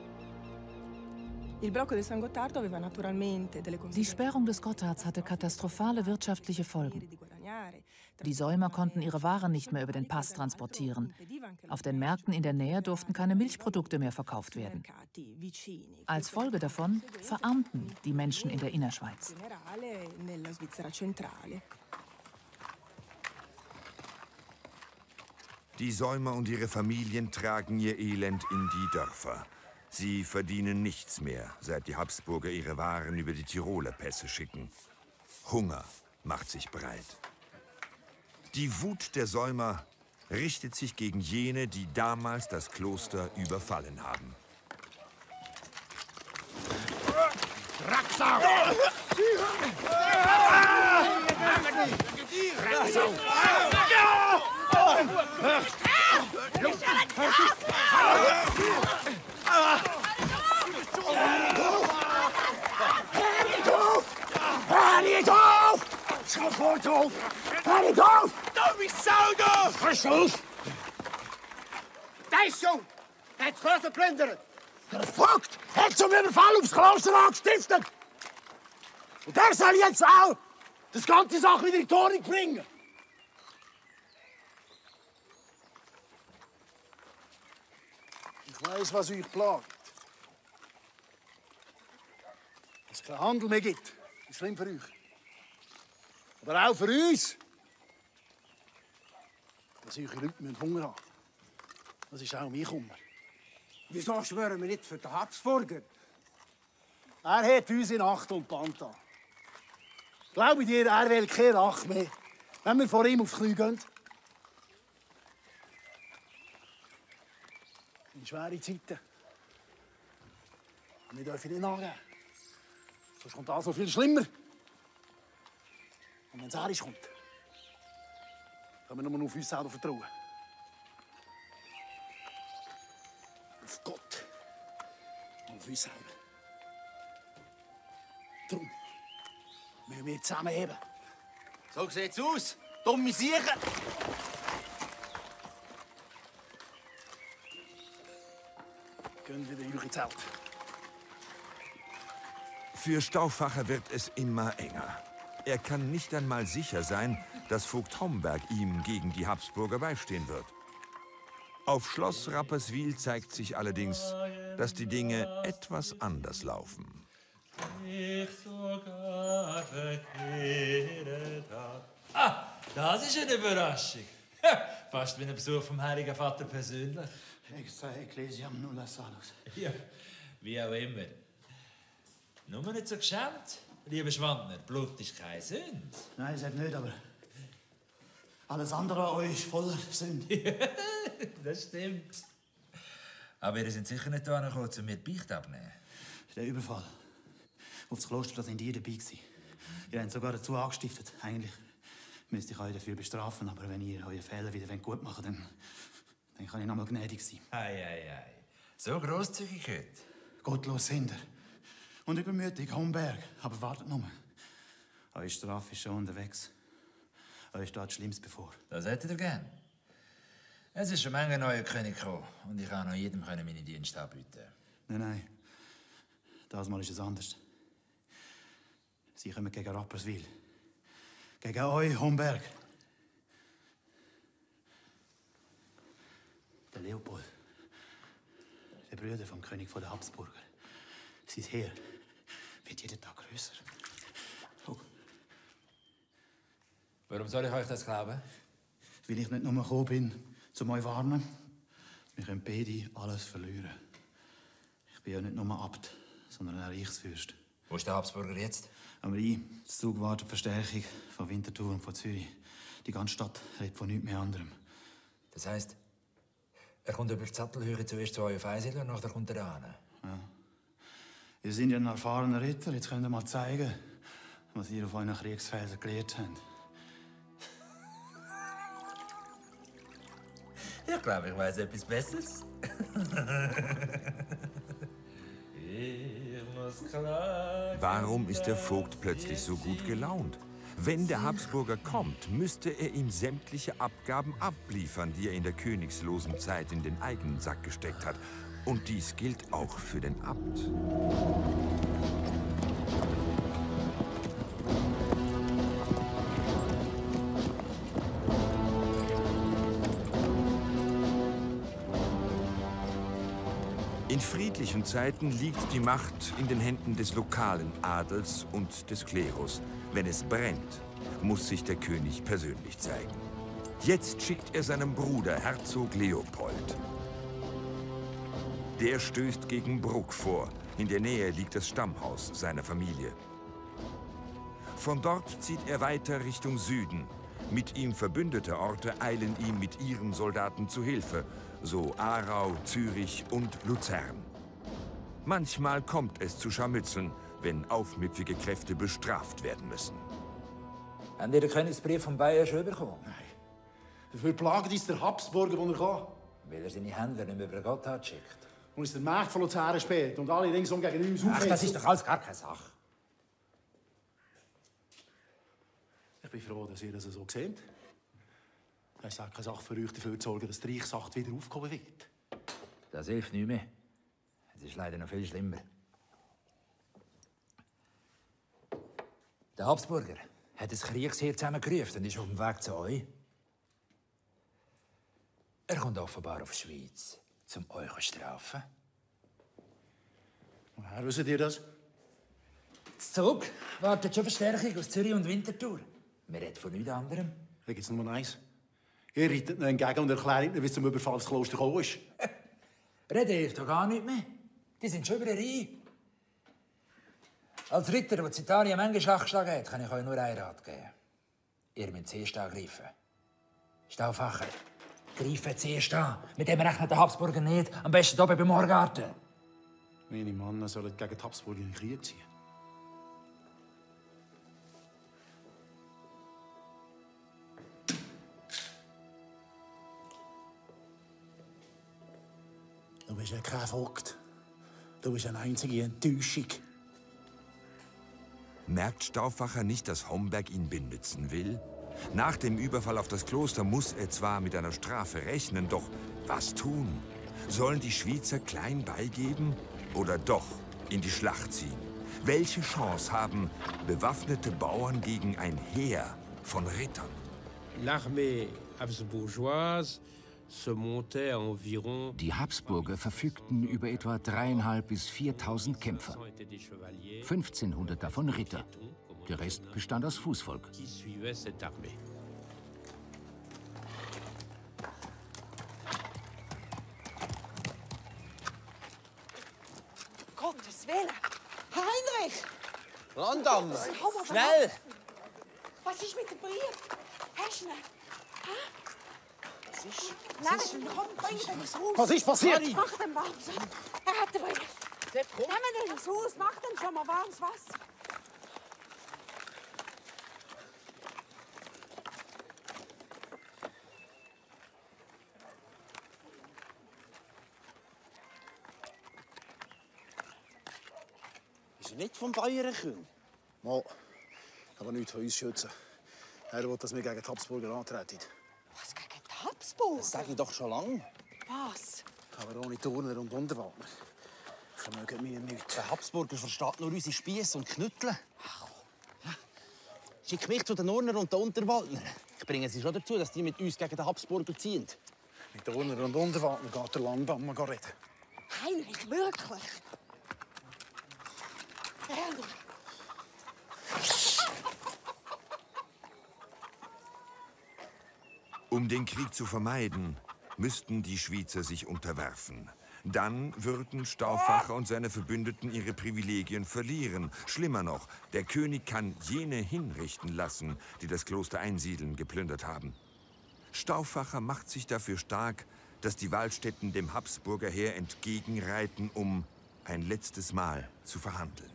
Die Sperrung des Gotthards hatte katastrophale wirtschaftliche Folgen. Die Säumer konnten ihre Waren nicht mehr über den Pass transportieren. Auf den Märkten in der Nähe durften keine Milchprodukte mehr verkauft werden. Als Folge davon verarmten die Menschen in der Innerschweiz. Die Säumer und ihre Familien tragen ihr Elend in die Dörfer. Sie verdienen nichts mehr, seit die Habsburger ihre Waren über die Tiroler Pässe schicken. Hunger macht sich breit. Die Wut der Säumer richtet sich gegen jene, die damals das Kloster überfallen haben. Racksau! Hör nicht auf! Sofort auf! Hör nicht auf! Du bist sauer! Frisch auf! Der Jung hat das Kloster geplündert. Der Vogt hat zum Überfall aufs Kloster angestiftet. Und der soll jetzt auch das ganze Sache wieder in die Ordnung bringen. Ich weiß, was euch plagt. Dass es keinen Handel mehr gibt, ist schlimm für euch. Aber auch für uns. Dass eure Leute Hunger haben. Das ist auch mein Kummer. Wieso schwören wir nicht für den Habsburger? Er hat uns in Acht und Band an. Glaube dir, er will keine Rache mehr, wenn wir vor ihm aufs Knie gehen. In schwere Zeiten. Und wir dürfen nicht nachgeben. Sonst kommt alles noch viel schlimmer. Und wenn es ehrlich kommt, können wir nur auf uns selber vertrauen. Auf Gott und auf uns selber. Darum müssen wir zusammenheben. So sieht's aus. Dumme Siechen. Gehen wieder in eure Zelt. Für Stauffacher wird es immer enger. Er kann nicht einmal sicher sein, dass Vogt Homberg ihm gegen die Habsburger beistehen wird. Auf Schloss Rapperswil zeigt sich allerdings, dass die Dinge etwas anders laufen. Ah, das ist eine Überraschung. Fast wie ein Besuch vom Heiligen Vater persönlich. Extra Ecclesiam nulla salus. Ja, wie auch immer. Nur nicht so geschämt, lieber Schwandner. Blut ist keine Sünde. Nein, sagt nicht, aber alles andere an euch ist voller Sünde. Das stimmt. Aber ihr seid sicher nicht hierher gekommen, um mir die Beichte abzunehmen. Der Überfall auf das Kloster, da sind ihr dabei gewesen. Ihr habt sogar dazu angestiftet. Eigentlich müsste ich euch dafür bestrafen, aber wenn ihr eure Fehler wieder gut machen wollt, dann, dann kann ich noch mal gnädig sein. Ei, ei, ei. So grosszügig heute. Gottlos sind ihr. Und übermütig, Homberg. Aber wartet nur. Eure Strafe ist schon unterwegs. Euch steht Schlimmes bevor. Das hättet ihr gern. Es ist schon manche neuer König gekommen und ich kann noch jedem meine Dienste anbieten. Nein, nein. Das Mal ist es anders. Sie kommen gegen Rapperswil. Gegen euch, Homberg. Der Leopold. Der Bruder vom König der Habsburger. Sein Heer wird jeden Tag größer. Warum soll ich euch das glauben? Weil ich nicht nur gekommen bin, um euch zu warnen. Wir können beide alles verlieren. Ich bin ja nicht nur Abt, sondern ein Reichsfürst. Wo ist der Habsburger jetzt? Am Rhein. Das Zug wartet auf Verstärkung von Winterthur und von Zürich. Die ganze Stadt redet von nichts mehr anderem. Das heisst, er kommt über die Sattelhöhe zuerst zu euch auf Einsiedeln und nachher kommt er da hin. Ja. Ihr seid ja ein erfahrener Ritter. Jetzt könnt ihr mal zeigen, was ihr auf euren Kriegsfeldern gelernt habt. Ich glaube, ich weiß etwas Besseres. Warum ist der Vogt plötzlich so gut gelaunt? Wenn der Habsburger kommt, müsste er ihm sämtliche Abgaben abliefern, die er in der königslosen Zeit in den eigenen Sack gesteckt hat. Und dies gilt auch für den Abt. In friedlichen Zeiten liegt die Macht in den Händen des lokalen Adels und des Klerus. Wenn es brennt, muss sich der König persönlich zeigen. Jetzt schickt er seinem Bruder Herzog Leopold. Der stößt gegen Bruck vor. In der Nähe liegt das Stammhaus seiner Familie. Von dort zieht er weiter Richtung Süden. Mit ihm verbündete Orte eilen ihm mit ihren Soldaten zu Hilfe, so Aarau, Zürich und Luzern. Manchmal kommt es zu Scharmützeln, wenn aufmüpfige Kräfte bestraft werden müssen. Habt ihr den Königsbrief von Bayern schon bekommen? Nein. Dafür plagt uns der Habsburger, wo er kann. Weil er seine Händler nicht mehr über Gott hat schickt. Und uns der Markt von Luzern späht und alle ringsum gegen uns Ach, das ist doch alles gar keine Sache. Ich bin froh, dass ihr das so seht. Es ist auch keine Sache für euch, dafür zu sorgen, dass die Reichsacht wieder aufgehoben wird. Das hilft nicht mehr. Es ist leider noch viel schlimmer. Der Habsburger hat das Kriegsheer zusammengerufen und ist auf dem Weg zu euch. Er kommt offenbar auf die Schweiz, um euch zu strafen. Woher wisst ihr das? Das Zug wartet schon Verstärkung aus Zürich und Winterthur. Wir reden von nichts anderem. Da gibt's nur eins. Ihr reitet ihnen entgegen und erklärt ihnen, wie es zum Überfall aufs Kloster gekommen ist. Reden hilft doch gar nicht mehr. Die sind schon über den Rhein. Als Ritter, der in Italien manche Schach geschlagen hat, kann ich euch nur einen Rat geben. Ihr müsst zuerst angreifen. Stauffacher, greifen zuerst an. Mit dem rechnet der Habsburger nicht. Am besten oben beim Moorgarten. Meine Männer sollen gegen die Habsburger in den Krieg ziehen. Du bist ja kein Vogt. Du bist eine einzige Enttäuschung. Merkt Stauffacher nicht, dass Homberg ihn benützen will? Nach dem Überfall auf das Kloster muss er zwar mit einer Strafe rechnen, doch was tun? Sollen die Schweizer klein beigeben oder doch in die Schlacht ziehen? Welche Chance haben bewaffnete Bauern gegen ein Heer von Rittern? L'armée habsbourgeoise se montait à environ. Die Habsburger verfügten über etwa dreieinhalb bis viertausend Kämpfer. fünfzehnhundert davon Ritter. Der Rest bestand aus Fußvolk. Gottes Willen! Heinrich! Landam! Komm, Schnell! Was ist mit dem Brief? Hast du ihn? Hä? Was ist? Nehmt ihn, komm, bring ihn ins Haus. Was ist passiert? Mach den warm. Er hat den Brief. Nehmt ihn ins Haus, mach den schon mal warmes Wasser. Ist er nicht vom Bayern? Mal, aber nichts von uns schützen. Er will, dass wir gegen die Habsburger antreten. Was, gegen die Habsburger? Das sage ich doch schon lange. Was? Aber ohne Turner und Unterwaldner vermögen wir nichts. Der Habsburger versteht nur unsere Spiesse und Knüttel. Schick mich zu den Urner und den Unterwaldner. Ich bringe sie schon dazu, dass die mit uns gegen den Habsburger ziehen. Mit Turner und Unterwaldner geht der Landam mal reden. Heinrich, wirklich? Werner! Um den Krieg zu vermeiden, müssten die Schwyzer sich unterwerfen. Dann würden Stauffacher und seine Verbündeten ihre Privilegien verlieren. Schlimmer noch, der König kann jene hinrichten lassen, die das Kloster Einsiedeln geplündert haben. Stauffacher macht sich dafür stark, dass die Waldstätten dem Habsburger Heer entgegenreiten, um ein letztes Mal zu verhandeln.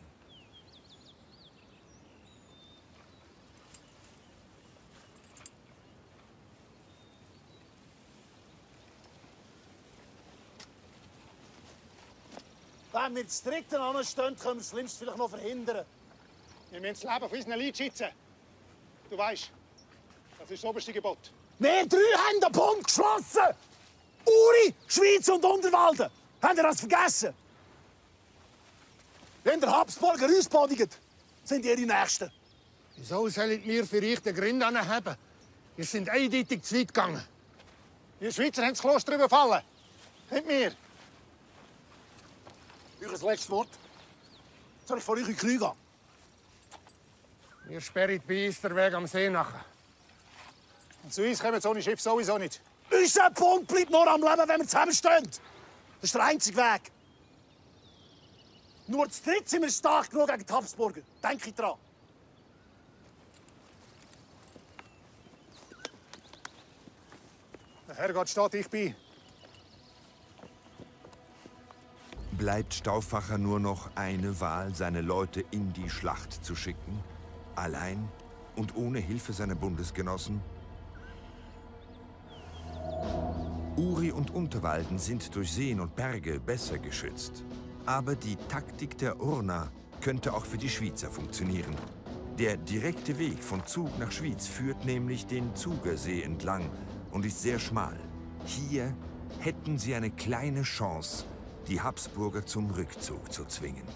Wenn wir zu dritten anstehen, können wir das Schlimmste vielleicht noch verhindern. Wir müssen das Leben von unseren Leuten schützen. Du weißt, das ist das oberste Gebot. Wir drei haben den Bund geschlossen! Uri, Schwyz und Unterwalden! Habt ihr das vergessen? Wenn der Habsburger uns bodigt, sind ihre Nächsten. Wieso sollen wir für euch den Grund anheben? Wir sind eindeutig zu weit gegangen. Wir Schweizer haben das Kloster überfallen. Nicht wir. Euer letztes Wort. Soll ich vor euch in den Krieg gehen? Wir sperren bei uns den Weg am See nachher. Und zu uns kommen so ohne Schiff sowieso nicht. Unser Bund bleibt nur am Leben, wenn wir zusammenstehen. Das ist der einzige Weg. Nur zu dritt sind wir stark genug gegen die Habsburger. Denke ich dran. Der Herrgott steht ich bei. Bleibt Stauffacher nur noch eine Wahl, seine Leute in die Schlacht zu schicken? Allein und ohne Hilfe seiner Bundesgenossen? Uri und Unterwalden sind durch Seen und Berge besser geschützt. Aber die Taktik der Urner könnte auch für die Schwyzer funktionieren. Der direkte Weg von Zug nach Schwyz führt nämlich den Zugersee entlang und ist sehr schmal. Hier hätten sie eine kleine Chance, die Habsburger zum Rückzug zu zwingen.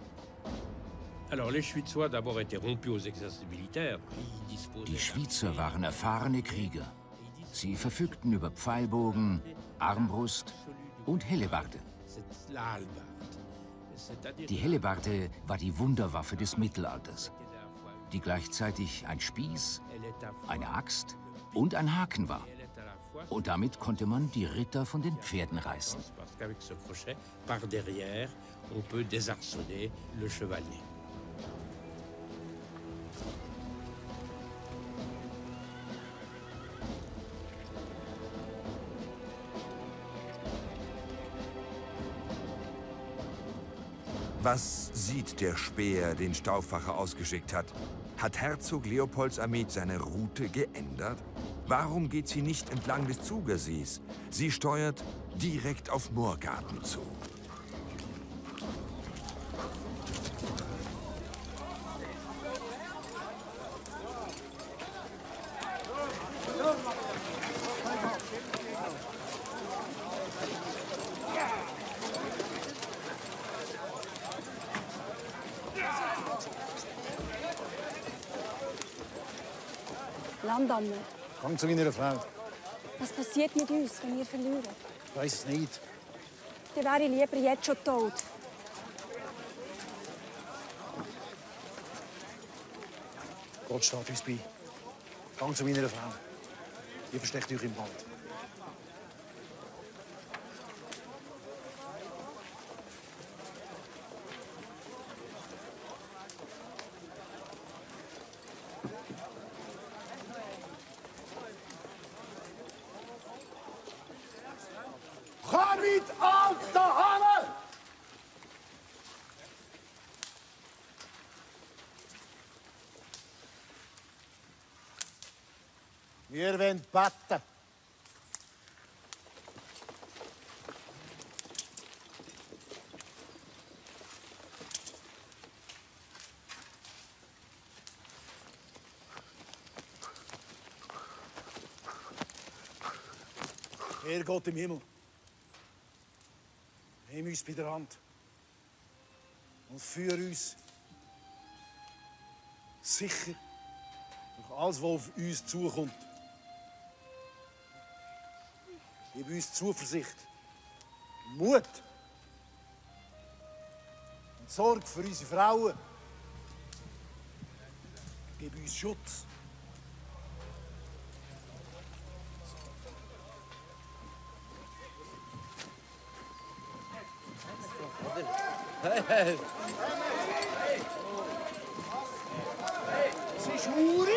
Die Schwyzer waren erfahrene Krieger. Sie verfügten über Pfeilbogen, Armbrust und Hellebarde. Die Hellebarde war die Wunderwaffe des Mittelalters, die gleichzeitig ein Spieß, eine Axt und ein Haken war. Und damit konnte man die Ritter von den Pferden reißen. Was sieht der Späher, den Stauffacher ausgeschickt hat? Hat Herzog Leopolds Armee seine Route geändert? Warum geht sie nicht entlang des Zugersees? Sie steuert direkt auf Moorgarten zu. Landamme, Komm zu meiner Frau. was passiert mit uns, wenn wir verlieren? Ich weiss es nicht. Dann wäre ich lieber jetzt schon tot. Gott steht uns bei. Komm zu meiner Frau. Ihr versteckt euch im Wald. Komm mit auf der Hammer! Wir wollen beten. Herr Gott im Himmel, nimm uns bei der Hand und führ uns sicher durch alles, was auf uns zukommt. Gib uns Zuversicht, Mut und Sorge für unsere Frauen. Gib uns Schutz. Sie ist Uri?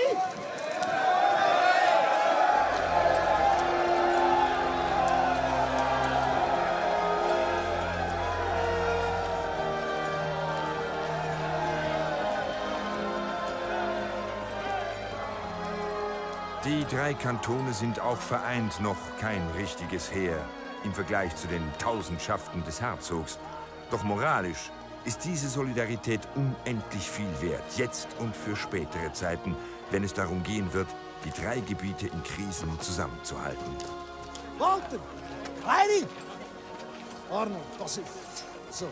Die drei Kantone sind auch vereint noch kein richtiges Heer im Vergleich zu den Tausendschaften des Herzogs. Doch moralisch ist diese Solidarität unendlich viel wert, jetzt und für spätere Zeiten, wenn es darum gehen wird, die drei Gebiete in Krisen zusammenzuhalten. Walter! Heidi! Arno, das ist... So.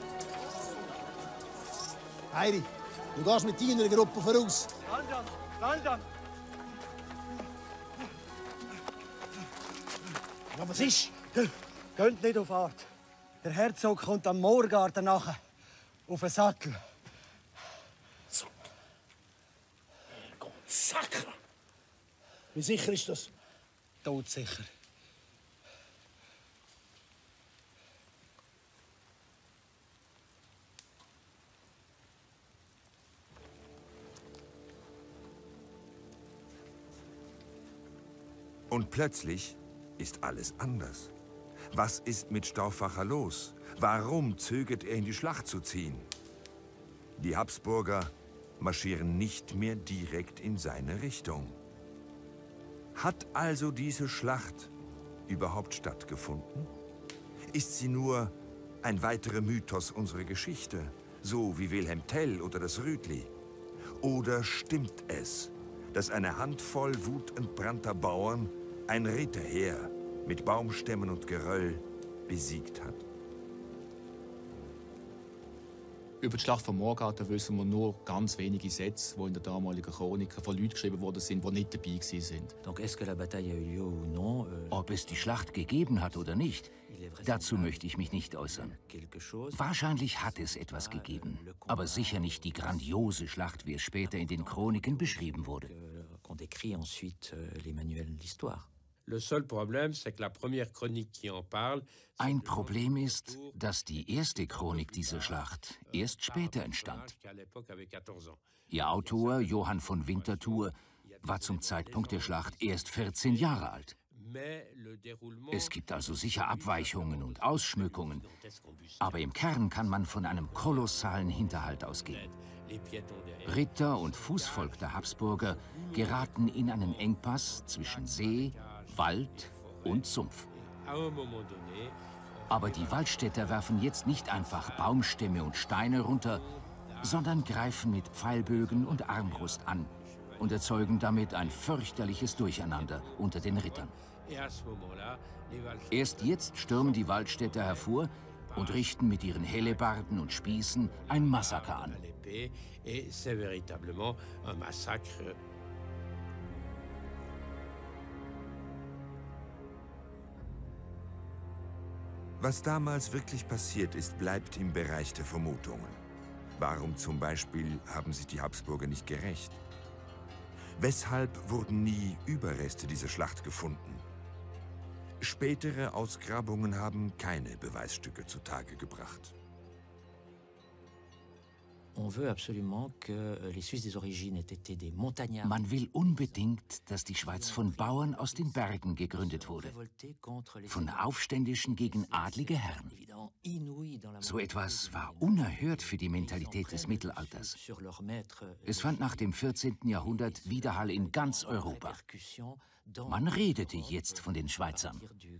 Heidi, du gehst mit deiner Gruppe voraus. London! London! Ja, was ist? Geht nicht auf Art. Der Herzog kommt am Morgarten nachher. Auf den Sattel. So. Gott, Sacker! Wie sicher ist das? Todsicher. Und plötzlich ist alles anders. Was ist mit Stauffacher los? Warum zögert er in die Schlacht zu ziehen? Die Habsburger marschieren nicht mehr direkt in seine Richtung. Hat also diese Schlacht überhaupt stattgefunden? Ist sie nur ein weiterer Mythos unserer Geschichte, so wie Wilhelm Tell oder das Rütli? Oder stimmt es, dass eine Handvoll wutentbrannter Bauern ein Ritterheer mit Baumstämmen und Geröll besiegt hat? Über die Schlacht von Morgarten wissen wir nur ganz wenige Sätze, die in der damaligen Chronik von Leuten geschrieben worden sind, die nicht dabei waren. Ob es die Schlacht gegeben hat oder nicht, dazu möchte ich mich nicht äußern. Wahrscheinlich hat es etwas gegeben, aber sicher nicht die grandiose Schlacht, wie es später in den Chroniken beschrieben wurde. Ein Problem ist, dass die erste Chronik dieser Schlacht erst später entstand. Ihr Autor, Johann von Winterthur, war zum Zeitpunkt der Schlacht erst vierzehn Jahre alt. Es gibt also sicher Abweichungen und Ausschmückungen, aber im Kern kann man von einem kolossalen Hinterhalt ausgehen. Ritter und Fußvolk der Habsburger geraten in einen Engpass zwischen See, Wald und Sumpf. Aber die Waldstädter werfen jetzt nicht einfach Baumstämme und Steine runter, sondern greifen mit Pfeilbögen und Armbrust an und erzeugen damit ein fürchterliches Durcheinander unter den Rittern. Erst jetzt stürmen die Waldstädter hervor und richten mit ihren Hellebarden und Spießen ein Massaker an. Was damals wirklich passiert ist, bleibt im Bereich der Vermutungen. Warum zum Beispiel haben sich die Habsburger nicht gerächt? Weshalb wurden nie Überreste dieser Schlacht gefunden? Spätere Ausgrabungen haben keine Beweisstücke zutage gebracht. Man will unbedingt, dass die Schweiz von Bauern aus den Bergen gegründet wurde. Von Aufständischen gegen adlige Herren. So etwas war unerhört für die Mentalität des Mittelalters. Es fand nach dem vierzehnten Jahrhundert Widerhall in ganz Europa. Man redete jetzt von den Schweizern.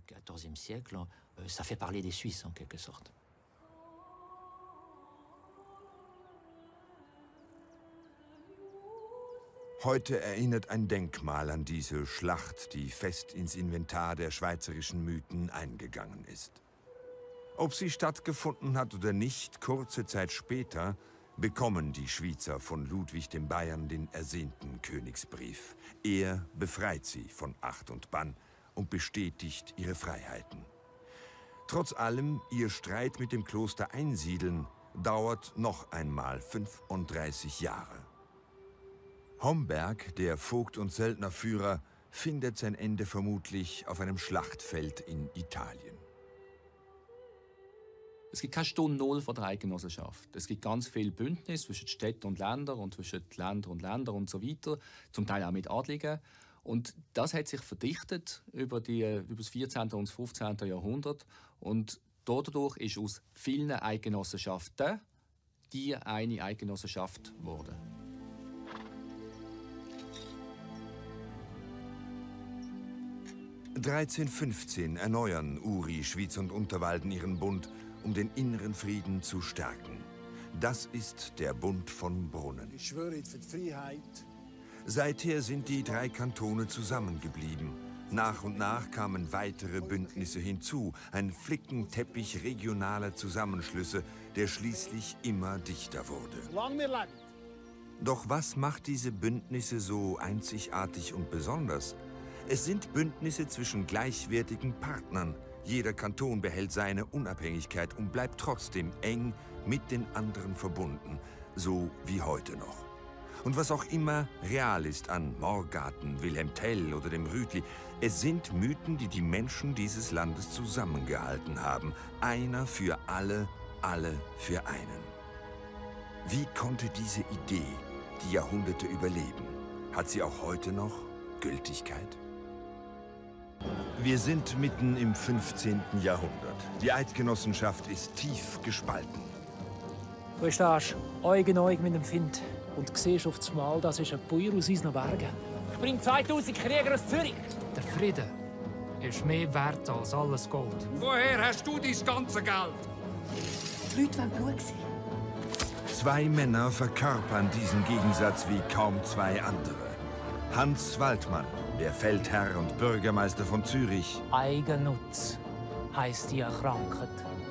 Heute erinnert ein Denkmal an diese Schlacht, die fest ins Inventar der schweizerischen Mythen eingegangen ist. Ob sie stattgefunden hat oder nicht, kurze Zeit später bekommen die Schwyzer von Ludwig dem Bayern den ersehnten Königsbrief. Er befreit sie von Acht und Bann und bestätigt ihre Freiheiten. Trotz allem, ihr Streit mit dem Kloster Einsiedeln dauert noch einmal fünfunddreißig Jahre. Homberg, der Vogt- und Söldnerführer, findet sein Ende vermutlich auf einem Schlachtfeld in Italien. Es gibt keine Stunde Null von der Eidgenossenschaft. Es gibt ganz viele Bündnisse zwischen Städten und Ländern und zwischen Ländern und Ländern und so weiter, zum Teil auch mit Adligen. Und das hat sich verdichtet über, die, über das vierzehnten und das fünfzehnten Jahrhundert. Und dadurch ist aus vielen Eidgenossenschaften die eine Eidgenossenschaft geworden. dreizehnhundertfünfzehn erneuern Uri, Schwyz und Unterwalden ihren Bund, um den inneren Frieden zu stärken. Das ist der Bund von Brunnen. Ich schwöre für die Freiheit. Seither sind die drei Kantone zusammengeblieben. Nach und nach kamen weitere Bündnisse hinzu, ein Flickenteppich regionaler Zusammenschlüsse, der schließlich immer dichter wurde. Solange wir leben. Doch was macht diese Bündnisse so einzigartig und besonders? Es sind Bündnisse zwischen gleichwertigen Partnern. Jeder Kanton behält seine Unabhängigkeit und bleibt trotzdem eng mit den anderen verbunden, so wie heute noch. Und was auch immer real ist an Morgarten, Wilhelm Tell oder dem Rütli, es sind Mythen, die die Menschen dieses Landes zusammengehalten haben. Einer für alle, alle für einen. Wie konnte diese Idee die Jahrhunderte überleben? Hat sie auch heute noch Gültigkeit? Wir sind mitten im fünfzehnten Jahrhundert. Die Eidgenossenschaft ist tief gespalten. Du stehst Auge in Auge mit dem Find und siehst auf das Mal, das ist ein Bauer aus unseren Bergen. Ich bringe zweitausend Krieger aus Zürich. Der Frieden ist mehr wert als alles Gold. Woher hast du dein ganze Geld? Die Leute wollen Blut sehen. Zwei Männer verkörpern diesen Gegensatz wie kaum zwei andere. Hans Waldmann, der Feldherr und Bürgermeister von Zürich. Eigennutz heisst die Krankheit.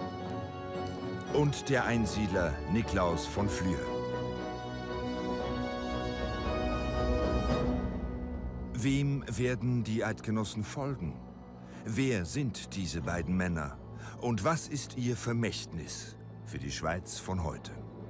Und der Einsiedler Niklaus von Flüe. Wem werden die Eidgenossen folgen? Wer sind diese beiden Männer? Und was ist ihr Vermächtnis für die Schweiz von heute?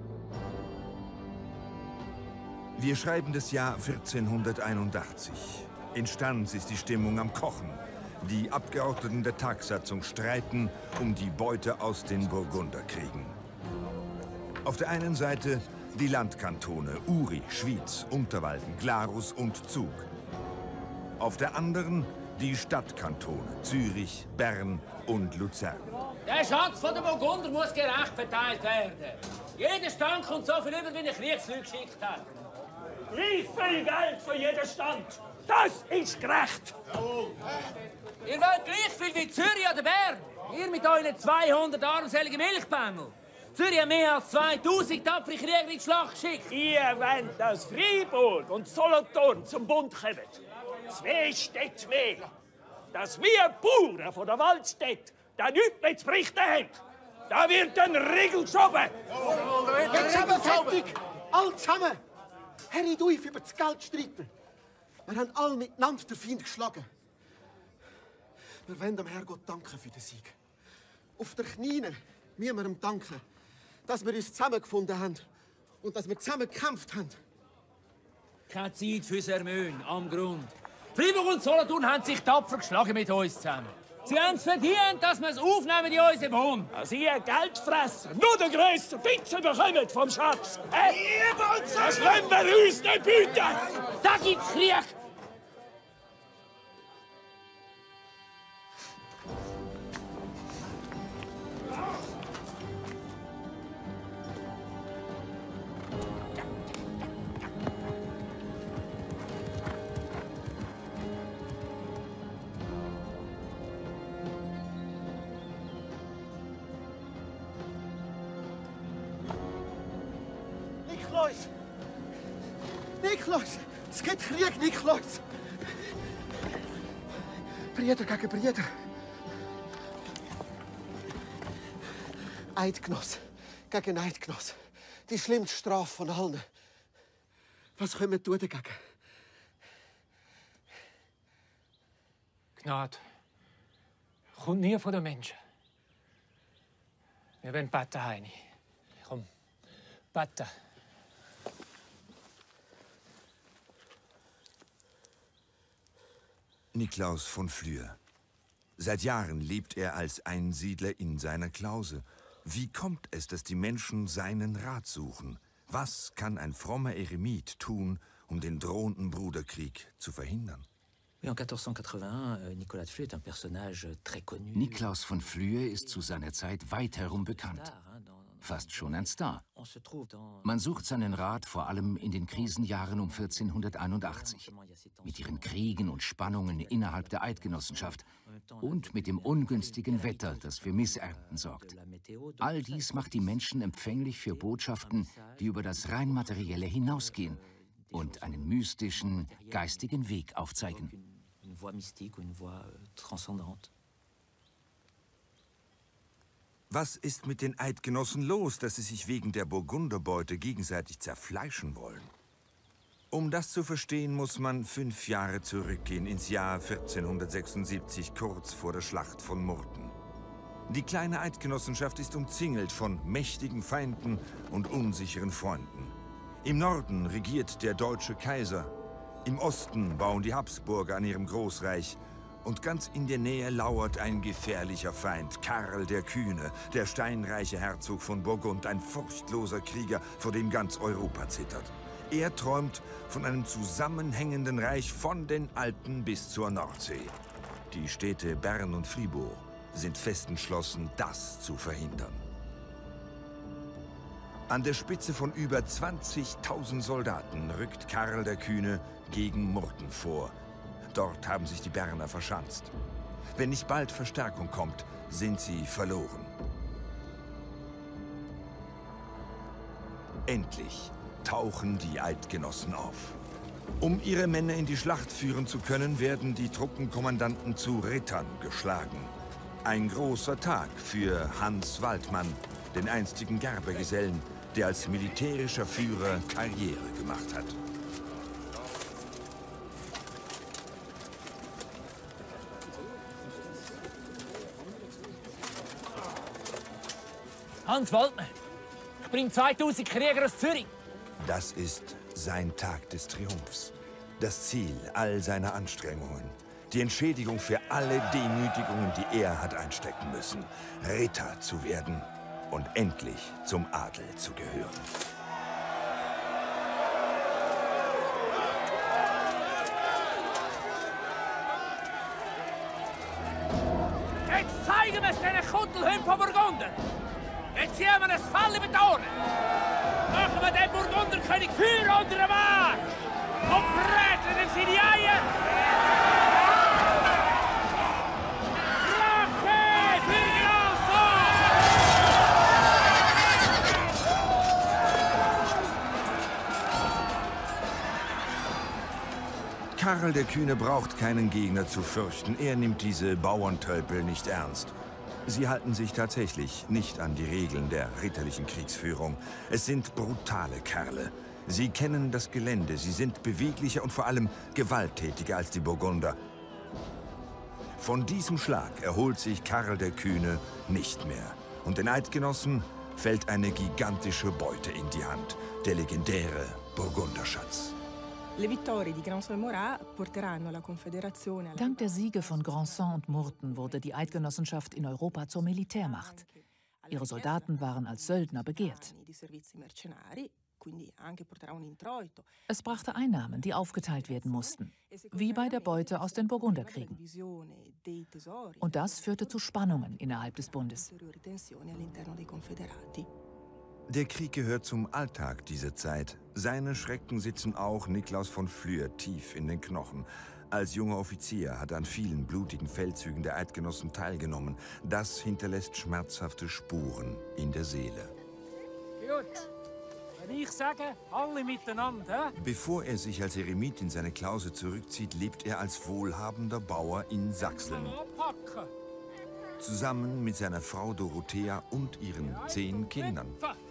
Wir schreiben das Jahr vierzehnhunderteinundachtzig. In Stans ist die Stimmung am Kochen. Die Abgeordneten der Tagsatzung streiten um die Beute aus den Burgunderkriegen. Auf der einen Seite die Landkantone Uri, Schwyz, Unterwalden, Glarus und Zug. Auf der anderen die Stadtkantone Zürich, Bern und Luzern. Der Schatz von der Burgunder muss gerecht verteilt werden. Jeder Stand kommt so viel über, wie ein Kriegslüge geschickt hat. Gleich viel Geld für jeden Stand. Das ist gerecht. Ihr wollt gleich viel wie Zürich oder Bern. Ihr mit euren zweihundert armseligen Milchbändel. Zürich hat mehr als zweitausend tapfere Krieger in die Schlacht geschickt. Ihr wollt, dass Freiburg und Solothurn zum Bund kommen. Zwei Städte mehr. Dass wir Bauern von der Waldstätte da nichts mehr zu berichten haben. Da wird ein Riegel geschoben. Jetzt sind wir fertig. Alle zusammen. Herr Iduif über das Geld streiten. Wir haben alle miteinander den Feind geschlagen. Wir wollen dem Herrgott danken für den Sieg. Auf den Knien müssen wir ihm danken, dass wir uns zusammengefunden haben und dass wir zusammen gekämpft haben. Keine Zeit für Sermön am Grund. Freiburg und Solothurn haben sich tapfer geschlagen mit uns zusammen. Sie haben es verdient, dass wir es aufnehmen in unseren Bund. Dass ihr Geldfresser nur den grössten Bitzen bekommt vom Schatz. Äh? Das wollen wir uns nicht bieten. Da gibt's Krieg. Niklaus! Niklaus! Es gibt Krieg, Niklaus! Brüder gegen Brüder. Eidgenoss gegen Eidgenoss. Die schlimmste Strafe von allen. Was können wir tun dagegen? Gnade kommt nie von den Menschen. Wir wollen beten, Heini. Komm, beten. Niklaus von Flüe. Seit Jahren lebt er als Einsiedler in seiner Klause Wie kommt es, dass die Menschen seinen Rat suchen? Was kann ein frommer Eremit tun, um den drohenden Bruderkrieg zu verhindern? Niklaus von Flüe ist zu seiner Zeit weit herum bekannt. Fast schon ein Star. Man sucht seinen Rat vor allem in den Krisenjahren um vierzehnhunderteinundachtzig. Mit ihren Kriegen und Spannungen innerhalb der Eidgenossenschaft und mit dem ungünstigen Wetter, das für Missernten sorgt. All dies macht die Menschen empfänglich für Botschaften, die über das rein Materielle hinausgehen und einen mystischen, geistigen Weg aufzeigen. Was ist mit den Eidgenossen los, dass sie sich wegen der Burgunderbeute gegenseitig zerfleischen wollen? Um das zu verstehen, muss man fünf Jahre zurückgehen ins Jahr vierzehnhundertsechsundsiebzig, kurz vor der Schlacht von Murten. Die kleine Eidgenossenschaft ist umzingelt von mächtigen Feinden und unsicheren Freunden. Im Norden regiert der deutsche Kaiser, im Osten bauen die Habsburger an ihrem Großreich und ganz in der Nähe lauert ein gefährlicher Feind, Karl der Kühne, der steinreiche Herzog von Burgund, ein furchtloser Krieger, vor dem ganz Europa zittert. Er träumt von einem zusammenhängenden Reich von den Alpen bis zur Nordsee. Die Städte Bern und Fribourg sind fest entschlossen, das zu verhindern. An der Spitze von über zwanzigtausend Soldaten rückt Karl der Kühne gegen Murten vor. Dort haben sich die Berner verschanzt. Wenn nicht bald Verstärkung kommt, sind sie verloren. Endlich tauchen die Eidgenossen auf. Um ihre Männer in die Schlacht führen zu können, werden die Truppenkommandanten zu Rittern geschlagen. Ein großer Tag für Hans Waldmann, den einstigen Gerbergesellen, der als militärischer Führer Karriere gemacht hat. Hans Waldmann, ich bringe zweitausend Krieger aus Zürich. Das ist sein Tag des Triumphs. Das Ziel all seiner Anstrengungen. Die Entschädigung für alle Demütigungen, die er hat einstecken müssen. Ritter zu werden und endlich zum Adel zu gehören. Jetzt zeigen wir es den Kuttelhünden von Burgunden. Jetzt ziehen wir das Fall über die Ohren. Machen wir den Burgunderkönig Feuer unter den Marsch und brechen ihm seine Eier. Rache für Grandson! Karl der Kühne braucht keinen Gegner zu fürchten. Er nimmt diese Bauerntölpel nicht ernst. Sie halten sich tatsächlich nicht an die Regeln der ritterlichen Kriegsführung. Es sind brutale Kerle. Sie kennen das Gelände, sie sind beweglicher und vor allem gewalttätiger als die Burgunder. Von diesem Schlag erholt sich Karl der Kühne nicht mehr. Und den Eidgenossen fällt eine gigantische Beute in die Hand, der legendäre Burgunderschatz. Dank der Siege von Grandson und Murten wurde die Eidgenossenschaft in Europa zur Militärmacht. Ihre Soldaten waren als Söldner begehrt. Es brachte Einnahmen, die aufgeteilt werden mussten, wie bei der Beute aus den Burgunderkriegen. Und das führte zu Spannungen innerhalb des Bundes. Der Krieg gehört zum Alltag dieser Zeit. Seine Schrecken sitzen auch Niklaus von Flüe tief in den Knochen. Als junger Offizier hat er an vielen blutigen Feldzügen der Eidgenossen teilgenommen. Das hinterlässt schmerzhafte Spuren in der Seele. Gut, wenn ich sage, alle miteinander. He? Bevor er sich als Eremit in seine Klause zurückzieht, lebt er als wohlhabender Bauer in Sachsen. Zusammen mit seiner Frau Dorothea und ihren zehn Kindern.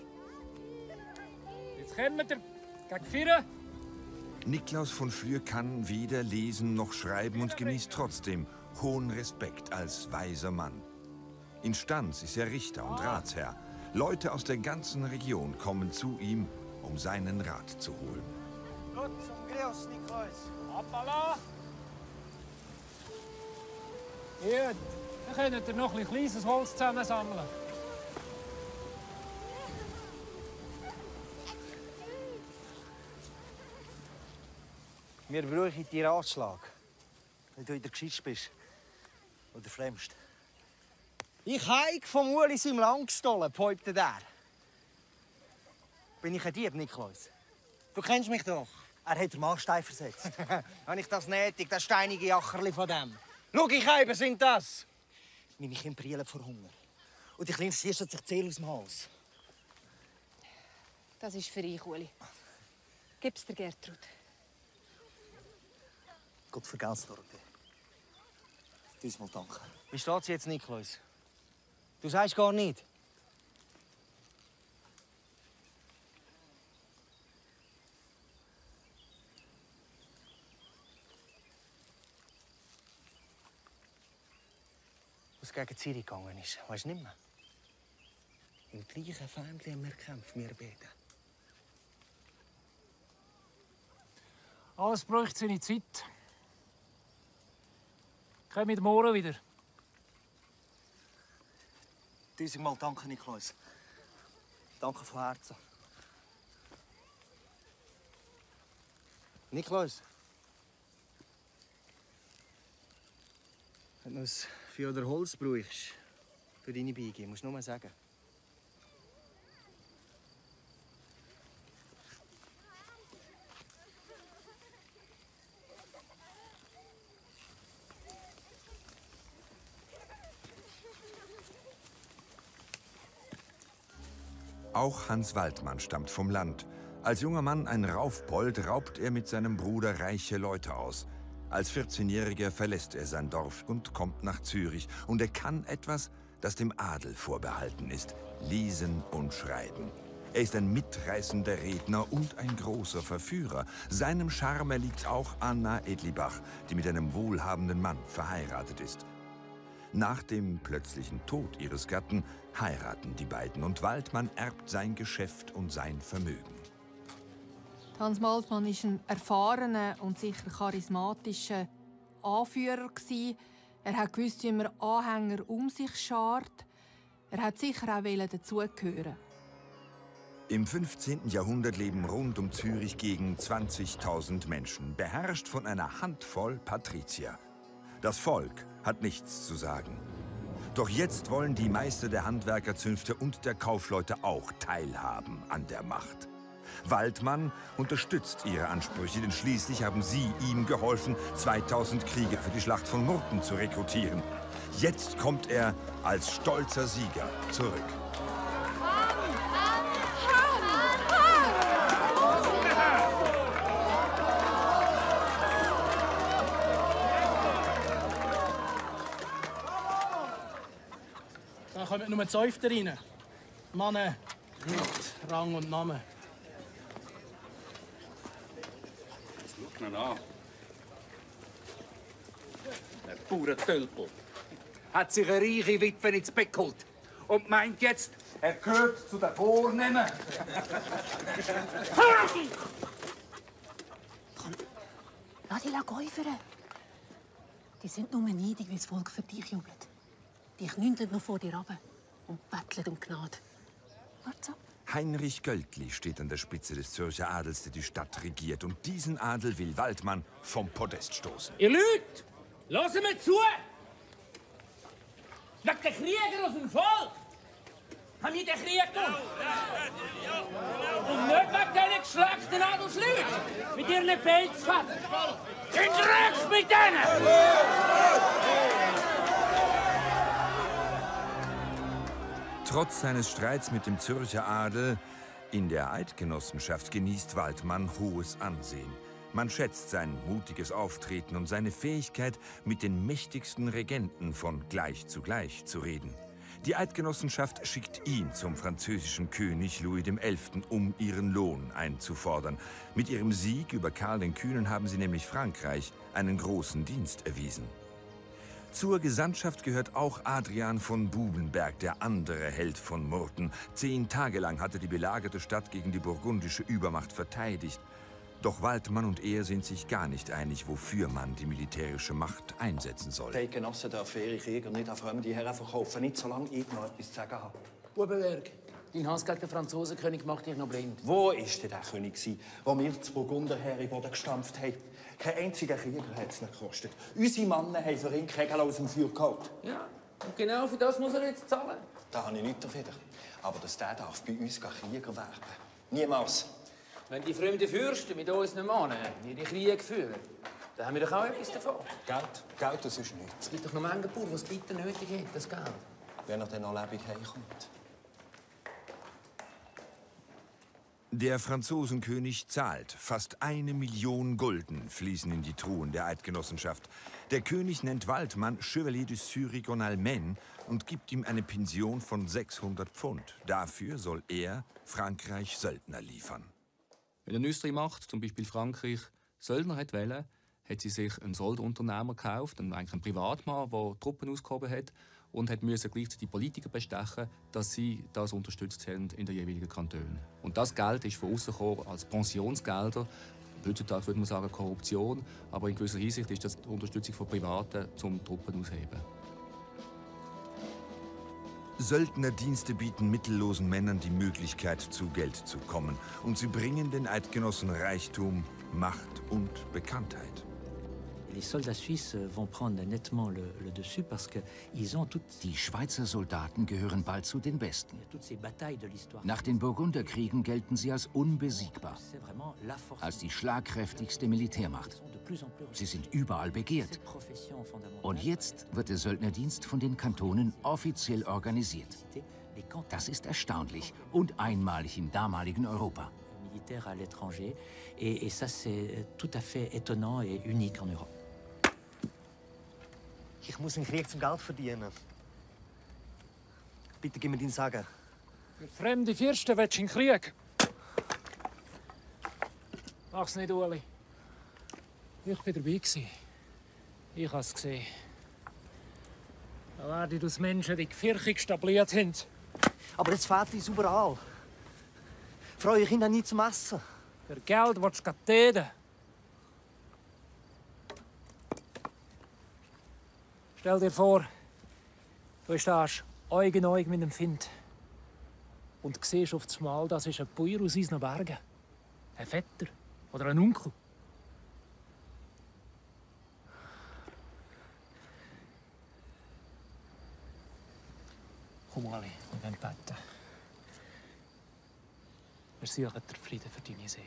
Jetzt kommen wir gegen vier. Niklaus von Flüe kann weder lesen noch schreiben und genießt trotzdem hohen Respekt als weiser Mann. In Stans ist er Richter und Ratsherr. Leute aus der ganzen Region kommen zu ihm, um seinen Rat zu holen. Gut, zum Grios, Niklaus. Hoppala. Gut, dann könnt ihr noch ein kleines Holz zusammensammeln. Wir brauchen deinen Ratschlag. Wenn du wieder gescheit bist. Oder fremst. Ich habe vom Uli seinem Land gestohlen, behauptet er. Bin ich ein Dieb, Niklaus? Du kennst mich doch. Er hat den Mahlstein versetzt. Habe ich das nötig, das steinige Jacherli von dem? Schau, ich Eiber sind das. Meine Kinder brüllen vor Hunger. Und die Kleine schießt sich Zähl aus dem Hals. Das ist für dich, Uli. Gib's dir, Gertrud. Gott vergelt's, Dorothee. Diesmal danke. Wie steht's jetzt, Niklaus? Du sagst gar nicht. Was gegen Zürich gegangen ist, weisst du nicht mehr? Im gleichen Fähnchen haben wir gekämpft, wir beide. Alles bräuchte seine Zeit. Komm mit morgen wieder. Tausendmal danke, Niklaus. Danke von Herzen. Niklaus. Wenn du es für oder Holz brauchst, für deine Beige, musst du nur mal sagen. Auch Hans Waldmann stammt vom Land. Als junger Mann ein Raufbold raubt er mit seinem Bruder reiche Leute aus. Als vierzehnjähriger verlässt er sein Dorf und kommt nach Zürich. Und er kann etwas, das dem Adel vorbehalten ist: Lesen und Schreiben. Er ist ein mitreißender Redner und ein großer Verführer. Seinem Charme liegt auch Anna Edlibach, die mit einem wohlhabenden Mann verheiratet ist. Nach dem plötzlichen Tod ihres Gatten heiraten die beiden und Waldmann erbt sein Geschäft und sein Vermögen. Hans Waldmann war ein erfahrener und sicher charismatischer Anführer. Er hat gewusst, wie man Anhänger um sich schart. Er hat sicher auch dazugehören. Im fünfzehnten Jahrhundert leben rund um Zürich gegen zwanzigtausend Menschen, beherrscht von einer Handvoll Patrizier. Das Volk hat nichts zu sagen. Doch jetzt wollen die Meister der Handwerkerzünfte und der Kaufleute auch teilhaben an der Macht. Waldmann unterstützt ihre Ansprüche, denn schließlich haben sie ihm geholfen, zweitausend Krieger für die Schlacht von Murten zu rekrutieren. Jetzt kommt er als stolzer Sieger zurück. Da kommen nur Zäufter rein. Männer mit Rang und Namen. Schau ihn an. Der pure Tölpel hat sich eine reiche Witwe ins Bett geholt und meint jetzt, er gehört zu den Vornehmen. Komm, lass dich geäufern. Die sind nur neidig, wie das Volk für dich jubelt. Die knündeln noch vor dir runter und betteln um Gnade. Warte ab. Heinrich Göldli steht an der Spitze des Zürcher Adels, der die Stadt regiert. Und diesen Adel will Waldmann vom Podest stoßen. Ihr Leute, hört mir zu! Wegen den Kriegern aus dem Volk haben wir den Krieg gemacht. Und nicht wegen diesen geschlechten Adelsleuten mit ihren Pelzfedern. In Dreck mit denen! Trotz seines Streits mit dem Zürcher Adel in der Eidgenossenschaft genießt Waldmann hohes Ansehen. Man schätzt sein mutiges Auftreten und seine Fähigkeit, mit den mächtigsten Regenten von gleich zu gleich zu reden. Die Eidgenossenschaft schickt ihn zum französischen König Louis der Elfte, um ihren Lohn einzufordern. Mit ihrem Sieg über Karl den Kühnen haben sie nämlich Frankreich einen großen Dienst erwiesen. Zur Gesandtschaft gehört auch Adrian von Bubenberg, der andere Held von Murten. Zehn Tage lang hatte die belagerte Stadt gegen die burgundische Übermacht verteidigt. Doch Waldmann und er sind sich gar nicht einig, wofür man die militärische Macht einsetzen soll. Die Genossen dürfen ihre Krieger nicht an fremde Herren verkaufen, nicht solange ich noch etwas zu sagen habe. Bubenberg, Dein Hass gegen den Franzosenkönig macht dich noch blind. Wo war denn der König, der wir zu Burgunder her in den Boden gestampft haben? Kein einziger Krieger hat es nicht gekostet. Unsere Männer haben für ihn Kegel aus dem Feuer geholt. Ja, und genau für das muss er jetzt zahlen. Da habe ich nichts dafür. Aber dass der darf bei uns Krieger werden. Niemals. Wenn die fremden Fürsten mit unseren Männern ihre Kriege führen, dann haben wir doch auch etwas davon. Geld? Geld, das ist nichts. Es gibt doch noch Menge Bauern, die es bitter nötig haben, das Geld. Wenn er dann noch lebendig heimkommt. Der Franzosenkönig zahlt. Fast eine Million Gulden fließen in die Truhen der Eidgenossenschaft. Der König nennt Waldmann Chevalier de Sury-Gonalmen und gibt ihm eine Pension von sechshundert Pfund. Dafür soll er Frankreich Söldner liefern. Wenn eine äußere Macht, zum Beispiel Frankreich, Söldner hat wollen, hat sie sich einen Soldunternehmer gekauft, eigentlich einen Privatmann, der Truppen ausgehoben hat, und hat müssen gleichzeitig Politiker bestechen, dass sie das unterstützt haben in den jeweiligen Kantonen. Und das Geld ist von außen gekommen als Pensionsgelder. Heutzutage würde man sagen Korruption, aber in gewisser Hinsicht ist das die Unterstützung von Privaten zum Truppen ausheben. Söldnerdienste bieten mittellosen Männern die Möglichkeit, zu Geld zu kommen. Und sie bringen den Eidgenossen Reichtum, Macht und Bekanntheit. Les soldats suisses vont prendre nettement le, le dessus parce qu'ils ont toutes... Die Schweizer Soldaten gehören bald zu den Besten. Nach den Burgunderkriegen gelten sie als unbesiegbar, als die schlagkräftigste Militärmacht. Sie sind überall begehrt. Und jetzt wird der Söldnerdienst von den Kantonen offiziell organisiert. Das ist erstaunlich und einmalig im damaligen Europa. Militaire à l'étranger et, et ça c'est tout à fait étonnant et unique en Europe. Ich muss im Krieg zum Geld verdienen. Bitte gib mir deinen Sagen. Für fremde Fürsten willst du in den Krieg? Mach's nicht, Uli. Ich war dabei. Ich habe es gesehen. Da werden aus Menschen, die die Kirche stabliert haben. Aber jetzt fehlt uns überall. Freue Kinder nie zum Essen. Für Geld willst du töten. Stell dir vor, du stehst Auge in Auge mit einem Find. Und siehst auf das Mal, das ist ein Bauer aus unseren Bergen. Ein Vetter oder ein Onkel. Komm, Ali, wir wollen beten. Wir suchen den Frieden für deine Seele.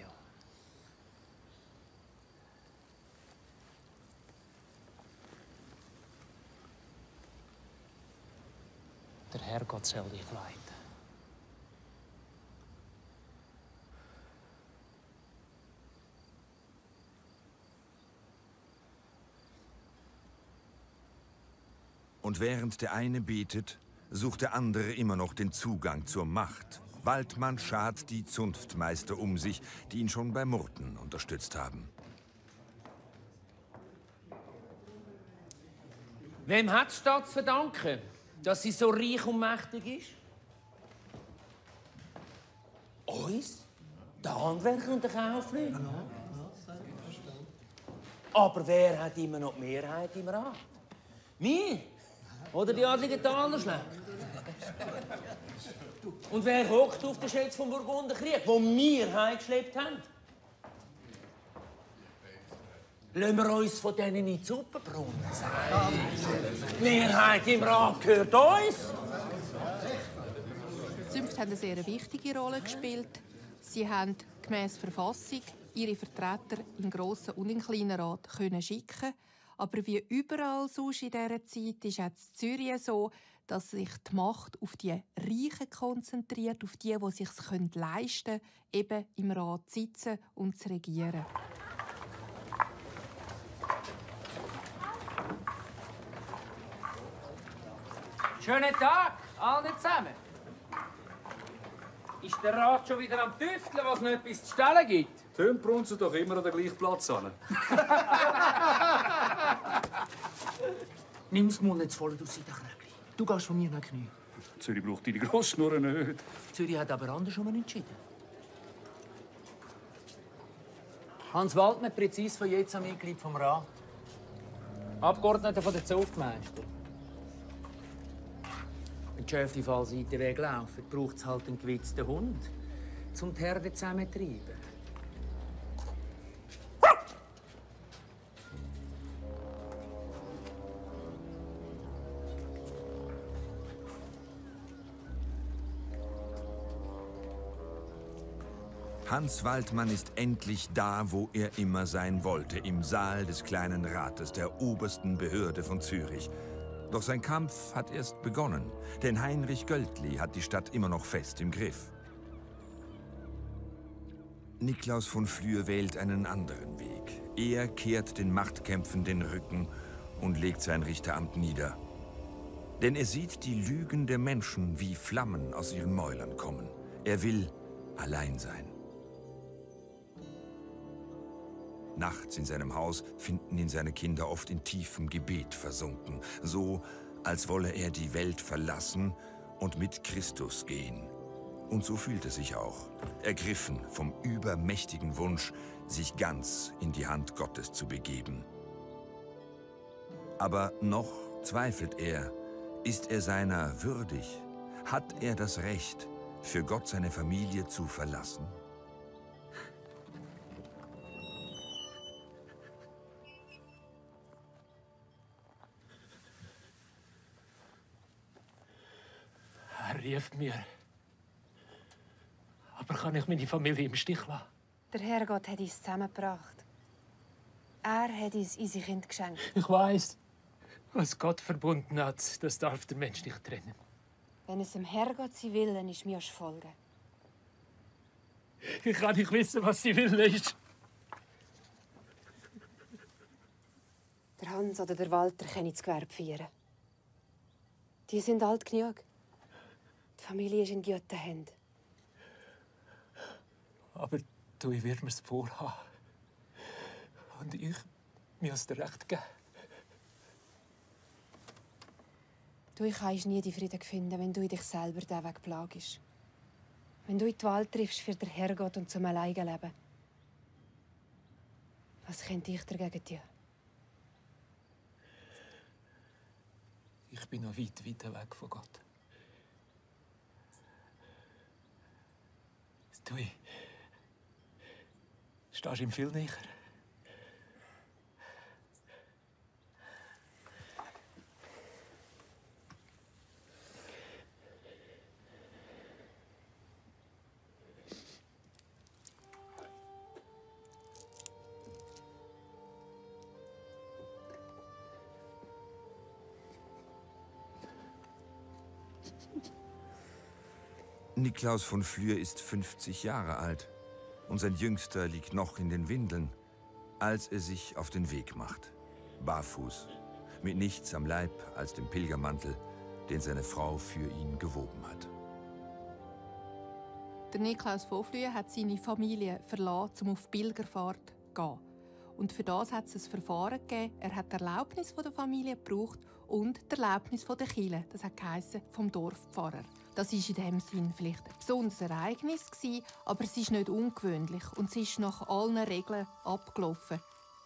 Der Herrgott soll dich leiten. Und während der eine betet, sucht der andere immer noch den Zugang zur Macht. Waldmann schart die Zunftmeister um sich, die ihn schon bei Murten unterstützt haben. Wem hat die Stadt zu verdanken, dass sie so reich und mächtig ist? Uns? Den Handwerker und den Kaufleuten? Aber wer hat immer noch die Mehrheit im Rat? Wir? Oder die adligen Talerschläge? Und wer hockt auf den Schätz vom Burgunderkrieg, wo wir heimgeschleppt haben? Lassen wir uns von denen in die Suppenbrunnen sagen. Die Mehrheit im Rat gehört uns. Die Zünfte haben eine sehr wichtige Rolle gespielt. Sie haben gemäss Verfassung ihre Vertreter im Grossen und im Kleinen Rat können schicken. Aber wie überall sonst in dieser Zeit ist auch in Zürich so, dass sich die Macht auf die Reichen konzentriert, auf die, die es sich leisten können, eben im Rat zu sitzen und zu regieren. Schönen Tag, alle zusammen. Ist der Rat schon wieder am Tüfteln, was noch etwas zu stellen gibt? Tönt brunzen doch immer an den gleichen Platz an. Nimm das Mund jetzt voll aus deinen Knöchel. Du gehst von mir nach Knie. Zürich braucht deine Grossschnurren nicht. Zürich hat aber andersrum entschieden. Hans Waldmann, präzise von jetzt an Mitglied vom Rat. Abgeordneter von der Zunftmeister. Wenn die Schöfli auf alle Seiten weglaufen, braucht es halt einen gewitzten Hund, um die Herde zusammenzutreiben. Hans Waldmann ist endlich da, wo er immer sein wollte, im Saal des kleinen Rates, der obersten Behörde von Zürich. Doch sein Kampf hat erst begonnen, denn Heinrich Göldli hat die Stadt immer noch fest im Griff. Niklaus von Flür wählt einen anderen Weg. Er kehrt den Machtkämpfen den Rücken und legt sein Richteramt nieder. Denn er sieht die Lügen der Menschen wie Flammen aus ihren Mäulern kommen. Er will allein sein. Nachts in seinem Haus finden ihn seine Kinder oft in tiefem Gebet versunken, so als wolle er die Welt verlassen und mit Christus gehen. Und so fühlt er sich auch, ergriffen vom übermächtigen Wunsch, sich ganz in die Hand Gottes zu begeben. Aber noch zweifelt er, ist er seiner würdig? Hat er das Recht, für Gott seine Familie zu verlassen? Er rief mir. Aber kann ich meine Familie im Stich lassen? Der Herrgott hat uns zusammengebracht. Er hat uns unsere Kinder geschenkt. Ich weiß, was Gott verbunden hat, das darf der Mensch nicht trennen. Wenn es dem Herrgott sein Willen ist, mir folgen. Ich kann nicht wissen, was sie will ist. Der Hans oder der Walter können das Gewerbe führen. Die sind alt genug. Die Familie ist in guten Händen. Aber du, ich werde mir's vorhaben. Und ich muss dir recht geben. Du kannst nie die Frieden finden, wenn du in dich selber diesen Weg plagst. Wenn du in die Wahl triffst für den Herrgott und zum Alleinleben. Was könnte ich dagegen tun? Ich bin noch weit, weit weg von Gott. Du, stehst ihm viel näher. Niklaus von Flür ist fünfzig Jahre alt und sein Jüngster liegt noch in den Windeln, als er sich auf den Weg macht. Barfuß, mit nichts am Leib als dem Pilgermantel, den seine Frau für ihn gewoben hat. Der Niklaus von Flür hat seine Familie verlassen, um auf Pilgerfahrt zu gehen. Und für das hat es ein Verfahren gegeben. Er hat die Erlaubnis von der Familie gebraucht und die Erlaubnis von der Kirche. Das hat geheissen, vom Dorfpfarrer. Das war in diesem Sinn vielleicht ein besonderes Ereignis, aber es ist nicht ungewöhnlich und es ist nach allen Regeln abgelaufen.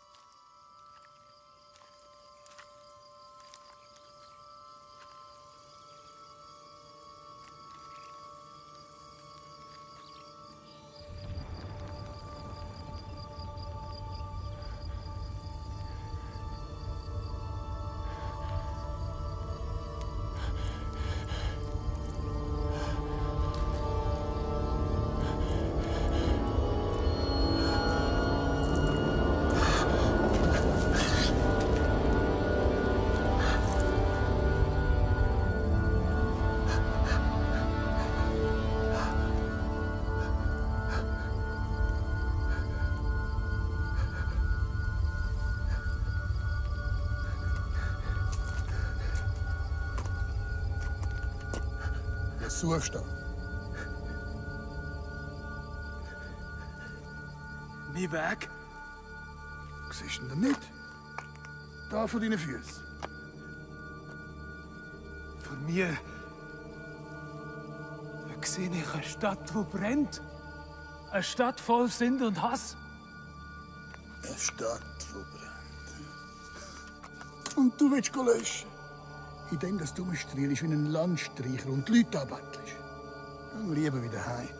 Was suchst du? Mein Weg? Siehst du ihn nicht? Da vor deinen Füßen. Vor mir da sehe ich eine Stadt, die brennt. Eine Stadt voll Sünde und Hass. Eine Stadt, die brennt. Und du willst löschen? Indem dass du rumstrielst wie ein Landstreicher und die Leute anbettelst. Dann lieber wieder heim.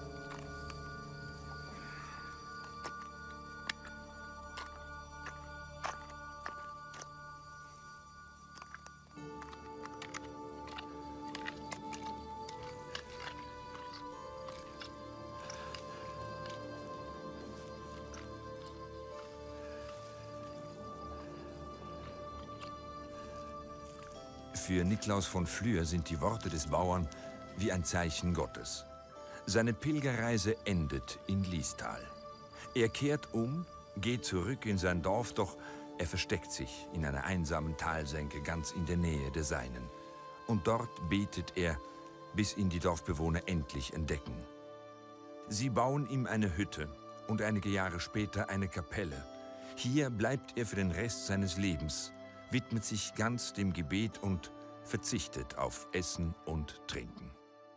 Für Niklaus von Flür sind die Worte des Bauern wie ein Zeichen Gottes. Seine Pilgerreise endet in Liestal. Er kehrt um, geht zurück in sein Dorf, doch er versteckt sich in einer einsamen Talsenke ganz in der Nähe der Seinen. Und dort betet er, bis ihn die Dorfbewohner endlich entdecken. Sie bauen ihm eine Hütte und einige Jahre später eine Kapelle. Hier bleibt er für den Rest seines Lebens, widmet sich ganz dem Gebet und verzichtet auf Essen und Trinken.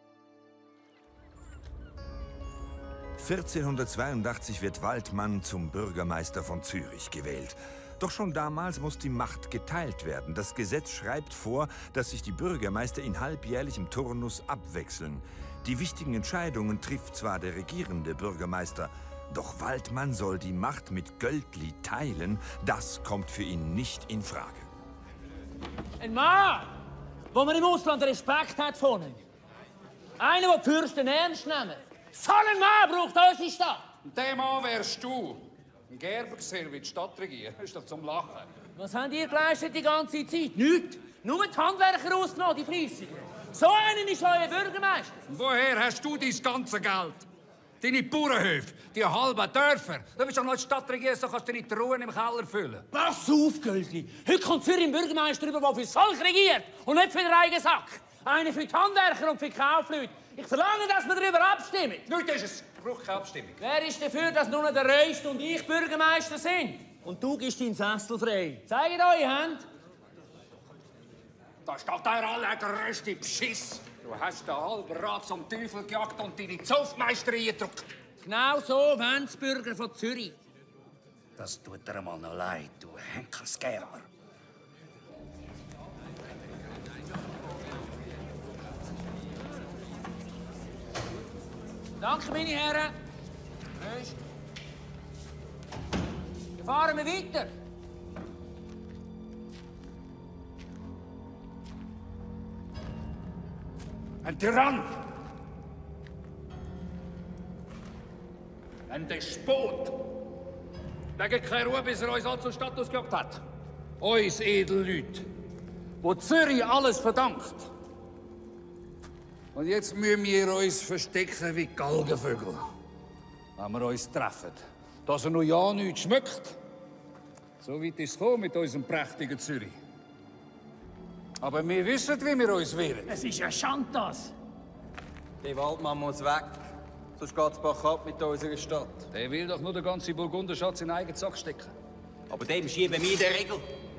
vierzehnhundertzweiundachtzig wird Waldmann zum Bürgermeister von Zürich gewählt. Doch schon damals muss die Macht geteilt werden. Das Gesetz schreibt vor, dass sich die Bürgermeister in halbjährlichem Turnus abwechseln. Die wichtigen Entscheidungen trifft zwar der regierende Bürgermeister, doch Waldmann soll die Macht mit Göldli teilen. Das kommt für ihn nicht in Frage. Ein Mann, wo man im Ausland Respekt hat von ihm. Einer, der die Fürsten ernst nimmt. So einen Mann braucht unsere Stadt. Und der Mann wärst du. Ein Gerber gesehen, wie die Stadt regieren. Das ist doch zum Lachen. Was habt ihr geleistet die ganze Zeit? Nichts. Nur die Handwerker ausgenommen, die Fleissigen. So einen ist euer Bürgermeister. Und woher hast du dein ganze Geld? Deine Bauernhöfe, die halben Dörfer. Du bist doch noch die Stadt regieren, so kannst du nicht die Ruhe im Keller füllen. Pass auf, Göldli. Heute kommt Zürich ein Bürgermeister über, der fürs Volk regiert und nicht für den eigenen Sack. Einer für die Handwerker und für die Kaufleute. Ich verlange, dass wir darüber abstimmen. Nicht ist es. Braucht keine Abstimmung. Wer ist dafür, dass nur noch der Röst und ich Bürgermeister sind? Und du gibst deinen Sessel frei. Zeigt eure Hand. Da steht der allergrößte Beschiss. Du hast den halben Rat zum Teufel gejagt und deine Zoffmeister eingedrückt. Genau so wollen die Bürger von Zürich. Das tut dir mal noch leid, du Henkersgerber. Danke, meine Herren. Röst. Dann fahren wir weiter. Ein Tyrann! Ein Despot! Der gibt keine Ruhe, bis er uns all zum Status gejagt hat. Uns Edelleute, wo Zürich alles verdankt. Und jetzt müssen wir uns verstecken wie Galgenvögel. Wenn wir uns treffen. Dass er noch ja nichts schmeckt. So weit ist es gekommen mit unserem prächtigen Zürich. Aber wir wissen, wie wir uns wehren. Es ist ja Schande, das. Der Waldmann muss weg. Sonst geht's bach ab mit unserer Stadt. Der will doch nur den ganzen Burgunderschatz in den eigenen Sack stecken. Aber dem schieben wir den Regel.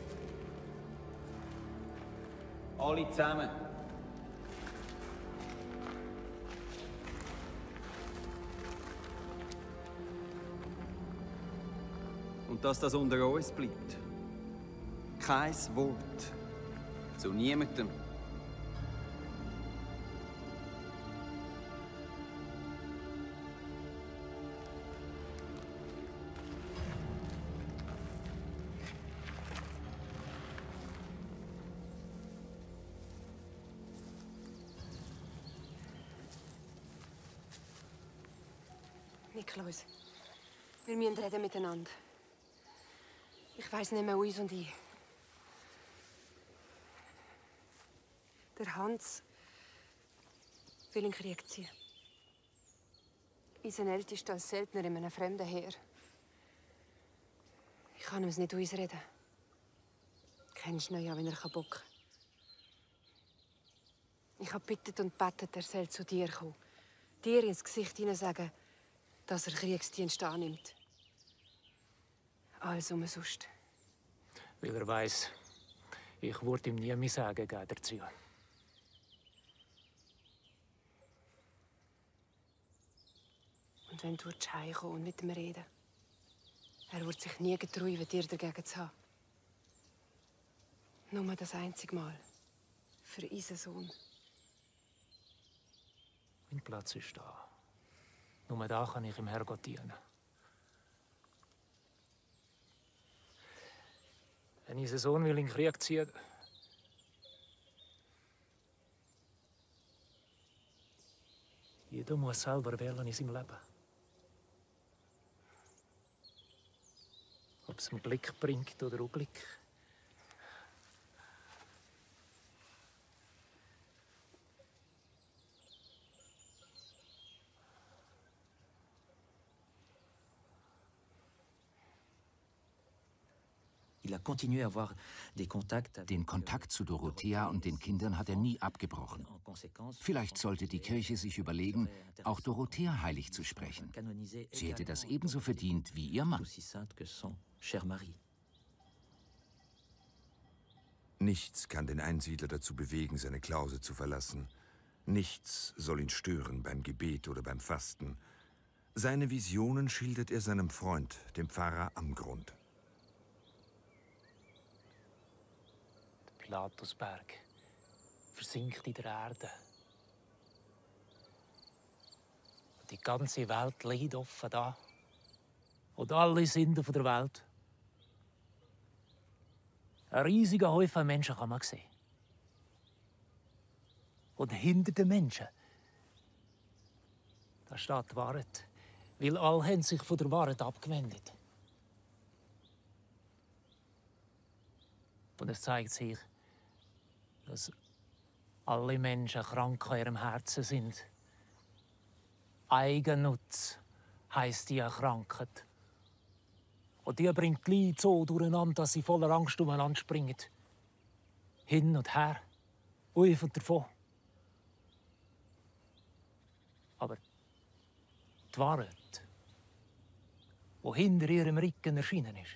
Alle zusammen. Und dass das unter uns bleibt. Kein Wort. Zu niemandem. Niklaus, wir müssen reden miteinander. Ich weiss nicht mehr, uns und ich. Der Hans will in den Krieg ziehen. Unser Ältester als Söldner in einem fremden Heer. Ich kann ihm es nicht ausreden. Kennst du ihn ja, wenn er bocken kann. Ich habe gebeten und gebetet, er soll zu dir kommen. Dir ins Gesicht hinein sagen, dass er Kriegsdienst annimmt. Alles umsonst. Weil er weiss, ich würde ihm nie mehr sagen, geh dazu. Und wenn du heimkommst und mit ihm reden, er wird sich nie getrauen, dir dagegen zu haben. Nur das einzige Mal. Für unseren Sohn. Mein Platz ist da. Nur da kann ich ihm Herrgott dienen. Wenn unser Sohn will in den Krieg ziehen, jeder muss selber wählen in seinem Leben. Ob es einen Blick bringt oder einen Blick. Den Kontakt zu Dorothea und den Kindern hat er nie abgebrochen. Vielleicht sollte die Kirche sich überlegen, auch Dorothea heilig zu sprechen. Sie hätte das ebenso verdient wie ihr Mann. Nichts kann den Einsiedler dazu bewegen, seine Klause zu verlassen. Nichts soll ihn stören beim Gebet oder beim Fasten. Seine Visionen schildert er seinem Freund, dem Pfarrer Amgrund. Pilatusberg versinkt in der Erde. Und die ganze Welt liegt offen da. Und alle Sünden der Welt. Ein riesiger Haufen Menschen kann man sehen. Und hinter den Menschen, da steht die Wahrheit. Weil alle haben sich von der Wahrheit abgewendet. Und es zeigt sich, dass alle Menschen krank an ihrem Herzen sind. Eigennutz heisst die Krankheit. Und die bringt die Leute so durcheinander, dass sie voller Angst umeinander springen. Hin und her, auf und davon. Aber die Wahrheit, die hinter ihrem Rücken erschienen ist,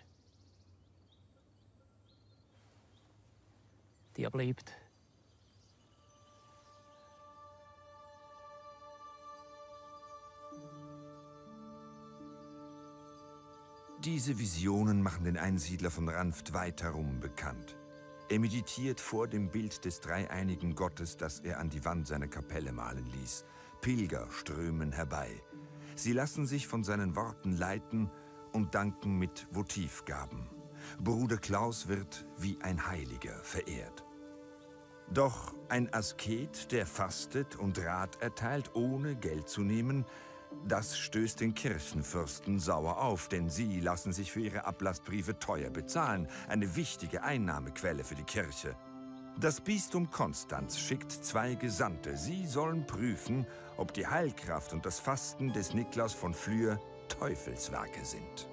die bleibt. Diese Visionen machen den Einsiedler von Ranft weit herum bekannt. Er meditiert vor dem Bild des dreieinigen Gottes, das er an die Wand seiner Kapelle malen ließ. Pilger strömen herbei. Sie lassen sich von seinen Worten leiten und danken mit Votivgaben. Bruder Klaus wird wie ein Heiliger verehrt. Doch ein Asket, der fastet und Rat erteilt, ohne Geld zu nehmen, das stößt den Kirchenfürsten sauer auf, denn sie lassen sich für ihre Ablassbriefe teuer bezahlen, eine wichtige Einnahmequelle für die Kirche. Das Bistum Konstanz schickt zwei Gesandte. Sie sollen prüfen, ob die Heilkraft und das Fasten des Niklaus von Flür Teufelswerke sind.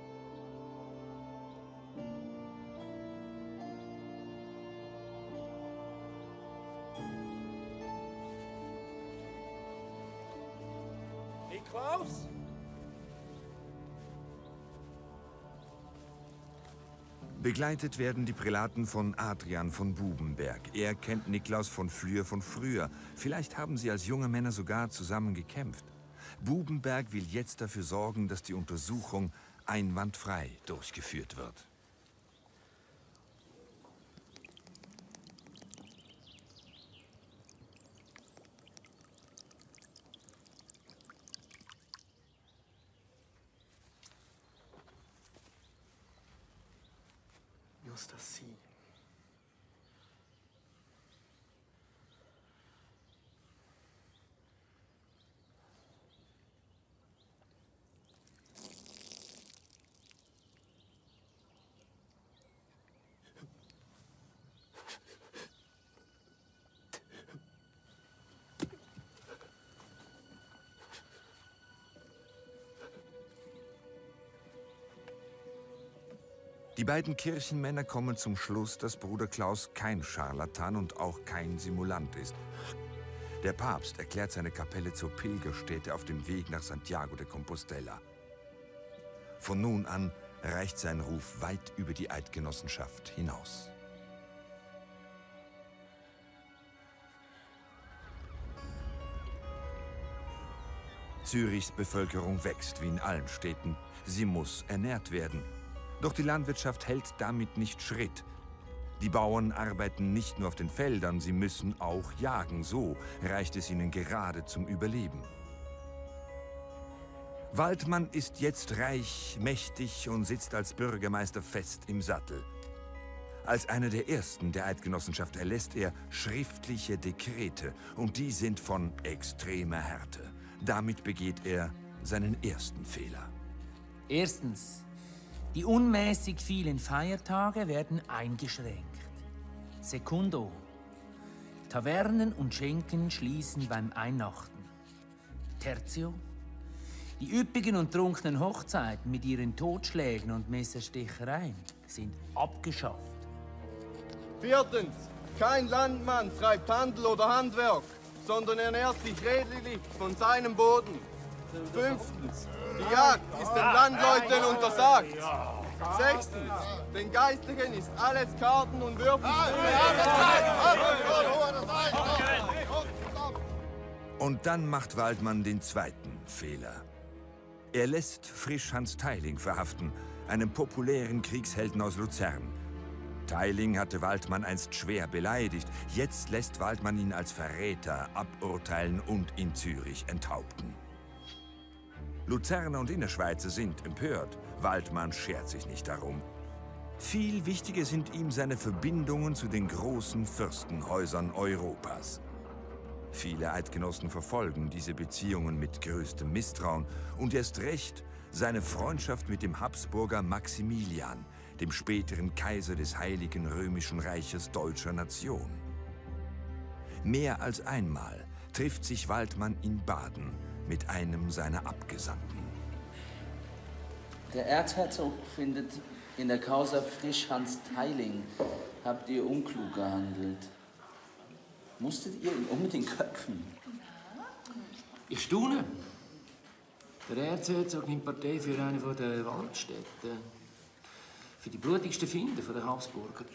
Niklaus? Begleitet werden die Prälaten von Adrian von Bubenberg. Er kennt Niklaus von Flür von früher. Vielleicht haben sie als junge Männer sogar zusammen gekämpft. Bubenberg will jetzt dafür sorgen, dass die Untersuchung einwandfrei durchgeführt wird. Just das sie. Die beiden Kirchenmänner kommen zum Schluss, dass Bruder Klaus kein Scharlatan und auch kein Simulant ist. Der Papst erklärt seine Kapelle zur Pilgerstätte auf dem Weg nach Santiago de Compostela. Von nun an reicht sein Ruf weit über die Eidgenossenschaft hinaus. Zürichs Bevölkerung wächst wie in allen Städten. Sie muss ernährt werden. Doch die Landwirtschaft hält damit nicht Schritt. Die Bauern arbeiten nicht nur auf den Feldern, sie müssen auch jagen. So reicht es ihnen gerade zum Überleben. Waldmann ist jetzt reich, mächtig und sitzt als Bürgermeister fest im Sattel. Als einer der ersten der Eidgenossenschaft erlässt er schriftliche Dekrete und die sind von extremer Härte. Damit begeht er seinen ersten Fehler. Erstens, die unmäßig vielen Feiertage werden eingeschränkt. Secundo, Tavernen und Schenken schließen beim Einnachten. Tertio, die üppigen und trunkenen Hochzeiten mit ihren Totschlägen und Messerstichereien sind abgeschafft. Viertens, kein Landmann treibt Handel oder Handwerk, sondern ernährt sich redlich von seinem Boden. Fünftens, die Jagd ist den Landleuten untersagt. Sechstens, den Geistlichen ist alles Karten und Würfel. Und dann macht Waldmann den zweiten Fehler. Er lässt Frisch-Hans Teiling verhaften, einen populären Kriegshelden aus Luzern. Teiling hatte Waldmann einst schwer beleidigt. Jetzt lässt Waldmann ihn als Verräter aburteilen und in Zürich enthaupten. Luzerner und Innerschweizer sind empört. Waldmann schert sich nicht darum. Viel wichtiger sind ihm seine Verbindungen zu den großen Fürstenhäusern Europas. Viele Eidgenossen verfolgen diese Beziehungen mit größtem Misstrauen und erst recht seine Freundschaft mit dem Habsburger Maximilian, dem späteren Kaiser des Heiligen Römischen Reiches deutscher Nation. Mehr als einmal trifft sich Waldmann in Baden mit einem seiner Abgesandten. Der Erzherzog findet, in der Causa Frisch-Hans Teiling habt ihr unklug gehandelt. Musstet ihr ihn unbedingt köpfen? Ich staune. Der Erzherzog nimmt Partei für eine der Waldstädte. Für die blutigsten Finde der Habsburger.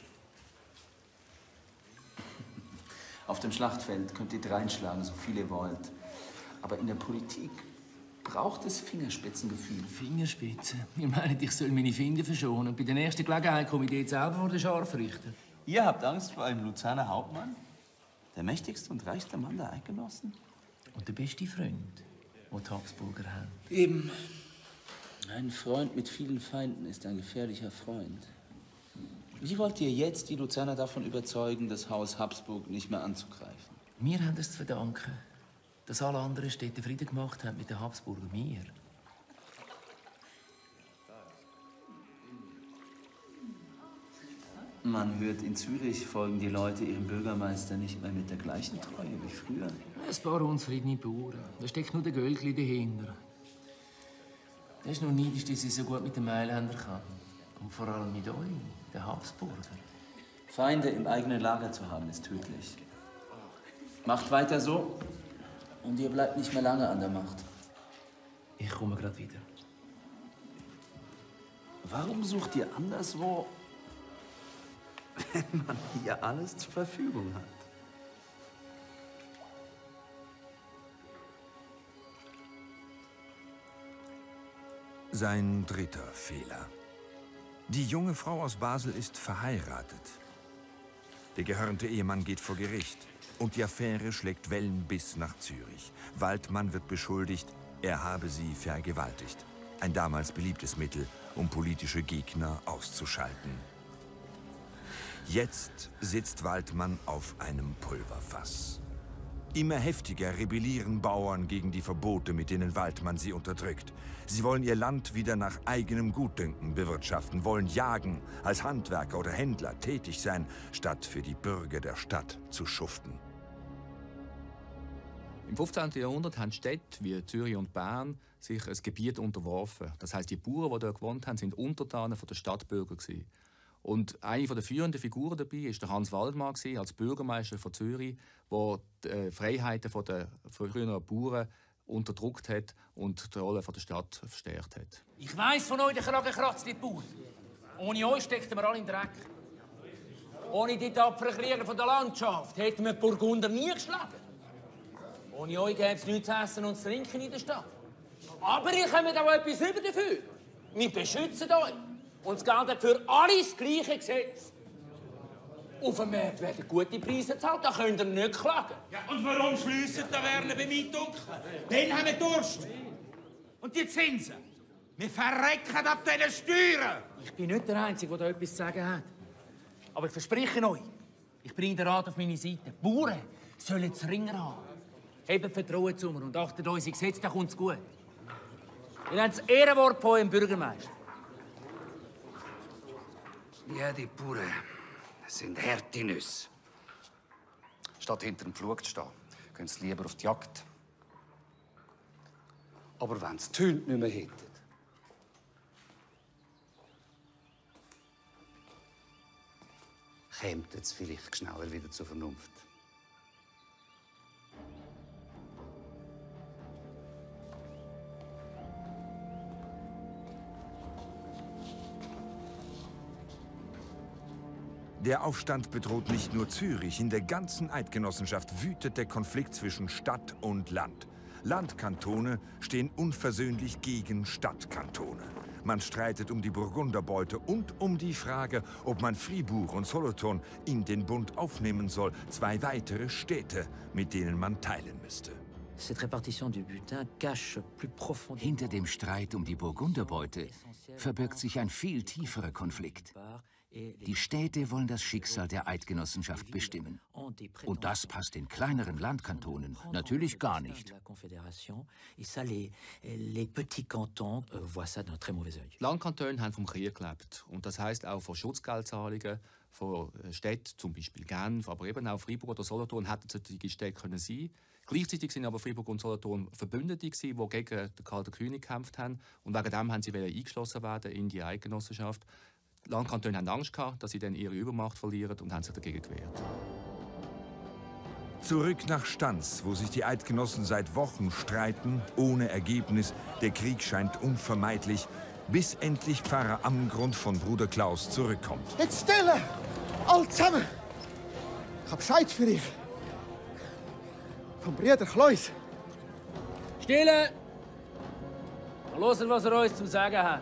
Auf dem Schlachtfeld könnt ihr reinschlagen, so viel ihr wollt. Aber in der Politik braucht es Fingerspitzengefühl. Fingerspitze? Ihr meint, ich soll meine Finger verschonen und bei der nächsten Gelegenheit komme ich jetzt selber vor den Scharfrichter. Ihr habt Angst vor einem Luzerner Hauptmann? Der mächtigste und reichste Mann der Eidgenossen? Und der beste Freund, den die Habsburger haben. Eben. Ein Freund mit vielen Feinden ist ein gefährlicher Freund. Wie wollt ihr jetzt die Luzerner davon überzeugen, das Haus Habsburg nicht mehr anzugreifen? Wir haben es zu verdanken, dass alle anderen Städte Frieden gemacht haben mit den Habsburger. Wir. Man hört, in Zürich folgen die Leute ihrem Bürgermeister nicht mehr mit der gleichen Treue wie früher. Ein paar unzufriedene Bauern. Da steckt nur der Gölgli dahinter. Der ist nur neidisch, dass ich so gut mit den Mailändern kann. Und vor allem mit euch, den Habsburger. Feinde im eigenen Lager zu haben, ist tödlich. Macht weiter so und ihr bleibt nicht mehr lange an der Macht. Ich komme gerade wieder. Warum sucht ihr anderswo, wenn man hier alles zur Verfügung hat? Sein dritter Fehler. Die junge Frau aus Basel ist verheiratet. Der gehörnte Ehemann geht vor Gericht. Und die Affäre schlägt Wellen bis nach Zürich. Waldmann wird beschuldigt, er habe sie vergewaltigt. Ein damals beliebtes Mittel, um politische Gegner auszuschalten. Jetzt sitzt Waldmann auf einem Pulverfass. Immer heftiger rebellieren Bauern gegen die Verbote, mit denen Waldmann sie unterdrückt. Sie wollen ihr Land wieder nach eigenem Gutdünken bewirtschaften, wollen jagen, als Handwerker oder Händler tätig sein, statt für die Bürger der Stadt zu schuften. Im fünfzehnten Jahrhundert haben Städte wie Zürich und Bern sich ein Gebiet unterworfen. Das heisst, die Bauern, die dort gewohnt haben, sind Untertanen der Stadtbürger gewesen. Und eine der führenden Figuren dabei war der Hans Waldmann als Bürgermeister von Zürich, der die Freiheiten der früheren Bauern unterdrückt hat und die Rolle der Stadt verstärkt hat. Ich weiss von euch, der Kragen kratzt die Bauern. Ohne euch steckten wir alle im Dreck. Ohne die tapferen Krieger von der Landschaft hätten wir die Burgunder nie geschlagen. Ohne euch gäbe es nichts zu essen und zu trinken in der Stadt. Aber ihr kommt auch etwas über dafür. Wir beschützen euch. Und es gilt für alle das gleiche Gesetz. Auf dem Markt werden gute Preise gezahlt, da könnt ihr nicht klagen. Ja, und warum schliessen da Werner bei Mietung? Den haben wir Durst. Und die Zinsen? Wir verrecken ab diesen Steuern. Ich bin nicht der Einzige, der da etwas zu sagen hat. Aber ich verspreche euch, ich bringe den Rat auf meine Seite. Die Bauern sollen es ringer haben. Hebt Vertrauen zu mir und achtet unsere Gesetze, dann kommt es gut. Ihr habt das Ehrenwort von eurem Bürgermeister. Ja, die Bauern sind harte Nüsse. Statt hinter dem Pflug zu stehen, gehen sie lieber auf die Jagd. Aber wenn sie die Hunde nicht mehr hätten, kämen sie vielleicht schneller wieder zur Vernunft. Der Aufstand bedroht nicht nur Zürich. In der ganzen Eidgenossenschaft wütet der Konflikt zwischen Stadt und Land. Landkantone stehen unversöhnlich gegen Stadtkantone. Man streitet um die Burgunderbeute und um die Frage, ob man Fribourg und Solothurn in den Bund aufnehmen soll. Zwei weitere Städte, mit denen man teilen müsste. Hinter dem Streit um die Burgunderbeute verbirgt sich ein viel tieferer Konflikt. Die Städte wollen das Schicksal der Eidgenossenschaft bestimmen. Und das passt den kleineren Landkantonen natürlich gar nicht. Die Landkantone haben vom Krieg gelebt. Und das heisst auch von Schutzgeldzahlungen von Städten, zum Beispiel Genf, aber eben auch Fribourg oder Solothurn, hätten solche Städte können sein. Gleichzeitig sind aber Fribourg und Solothurn Verbündete, die gegen den Karl den König gekämpft haben. Und wegen dem haben sie eingeschlossen werden in die Eidgenossenschaft. Die Landkantone hatten Angst gehabt, dass sie dann ihre Übermacht verlieren und haben sich dagegen gewehrt. Zurück nach Stans, wo sich die Eidgenossen seit Wochen streiten, ohne Ergebnis. Der Krieg scheint unvermeidlich, bis endlich Pfarrer Amgrund von Bruder Klaus zurückkommt. Jetzt stille! Alle zusammen! Ich hab Bescheid für dich. Vom Bruder Klaus. Stille! Und hören, was er uns zu sagen hat.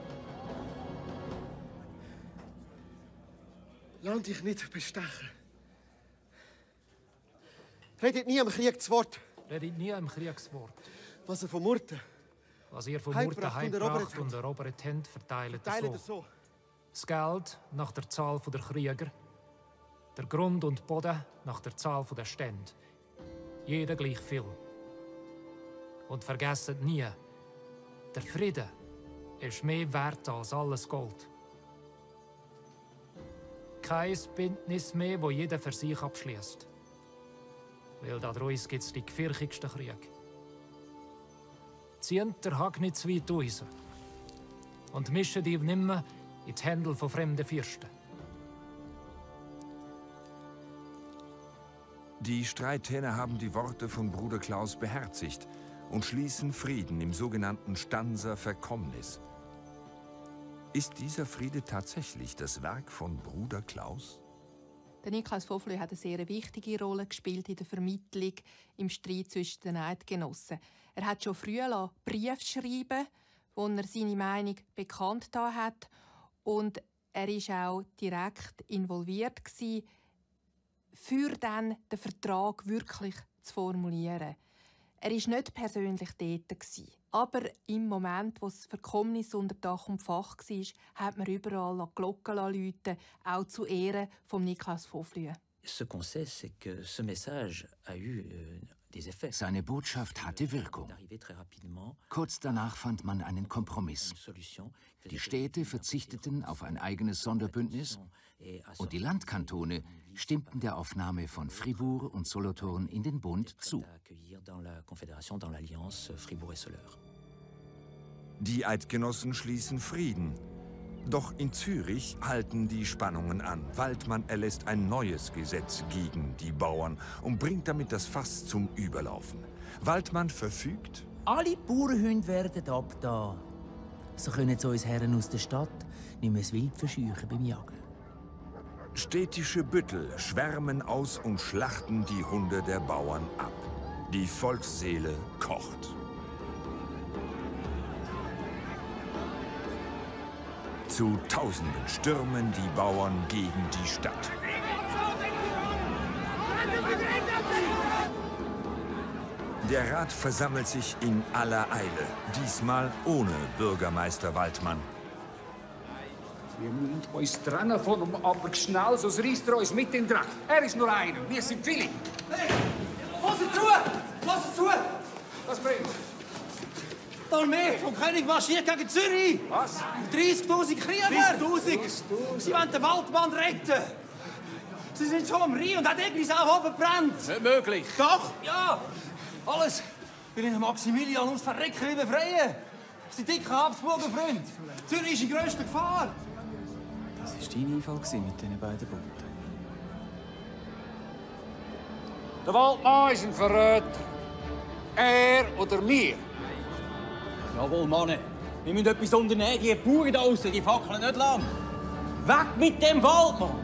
Lass dich nicht bestechen. Redet nie am Kriegswort. Redet nie am Kriegswort. Was er von Murten. Was ihr von Murten heimgebracht und erobert habt, verteilt es so. Das Geld nach der Zahl der Krieger. Der Grund und Boden nach der Zahl der Stände. Jeder gleich viel. Und vergesst nie, der Friede ist mehr wert als alles Gold. Kein Bündnis mehr, wo jeder für sich abschließt. Weil da draussen gibt es die gefährlichsten Kriege. Zieht der Hack nicht zu weit raus. Und mischt ihn nimmer in die Hände von fremden Fürsten. Die Streithähne haben die Worte von Bruder Klaus beherzigt und schließen Frieden im sogenannten Stanser Verkommnis. Ist dieser Friede tatsächlich das Werk von Bruder Klaus? Der Niklaus von Flue hat eine sehr wichtige Rolle gespielt in der Vermittlung im Streit zwischen den Eidgenossen. Er hat schon früh Briefe schreiben, wo er seine Meinung bekannt hat, und er war auch direkt involviert gewesen, für dann den Vertrag wirklich zu formulieren. Er war nicht persönlich dort, aber im Moment, wo das Verkommnis unter Dach und Fach war, hat man überall Glocken läuten, auch zu Ehren von Niklaus von Flue. Seine Botschaft hatte Wirkung. Kurz danach fand man einen Kompromiss. Die Städte verzichteten auf ein eigenes Sonderbündnis und die Landkantone stimmten der Aufnahme von Fribourg und Solothurn in den Bund zu. Die Eidgenossen schließen Frieden. Doch in Zürich halten die Spannungen an. Waldmann erlässt ein neues Gesetz gegen die Bauern und bringt damit das Fass zum Überlaufen. Waldmann verfügt: Alle Bauernhunde werden abgetan. So können sie uns Herren aus der Stadt nicht mehr das Wild verscheuchen beim Jagen. Städtische Büttel schwärmen aus und schlachten die Hunde der Bauern ab. Die Volksseele kocht. Zu Tausenden stürmen die Bauern gegen die Stadt. Der Rat versammelt sich in aller Eile, diesmal ohne Bürgermeister Waldmann. Wir müssen uns trennen von ihm, aber schnell, sonst reißt er uns mit in den Dreck. Er ist nur einer, wir sind viele. Hey, lass es zu! Lass es zu! Was bringst du? Die Armee vom König marschiert gegen Zürich! Was? dreißigtausend Krieger! dreißigtausend? Sie wollen den Waldmann retten! Sie sind so am Rhein und haben Eglisau oben gebrannt! Nicht möglich! Doch! Ja! Alles! Wir wollen Maximilian aus Verrecken befreien! Das ist ein dicker Habsburger Freund! Zürich ist in grösster Gefahr! Das war dein Einfall mit diesen beiden Booten. Der Waldmann ist ein Verräter. Er oder wir? Jawohl, Mann. Wir müssen etwas unternehmen. Die Bauern da aussen, die fackeln nicht lang. Weg mit dem Waldmann!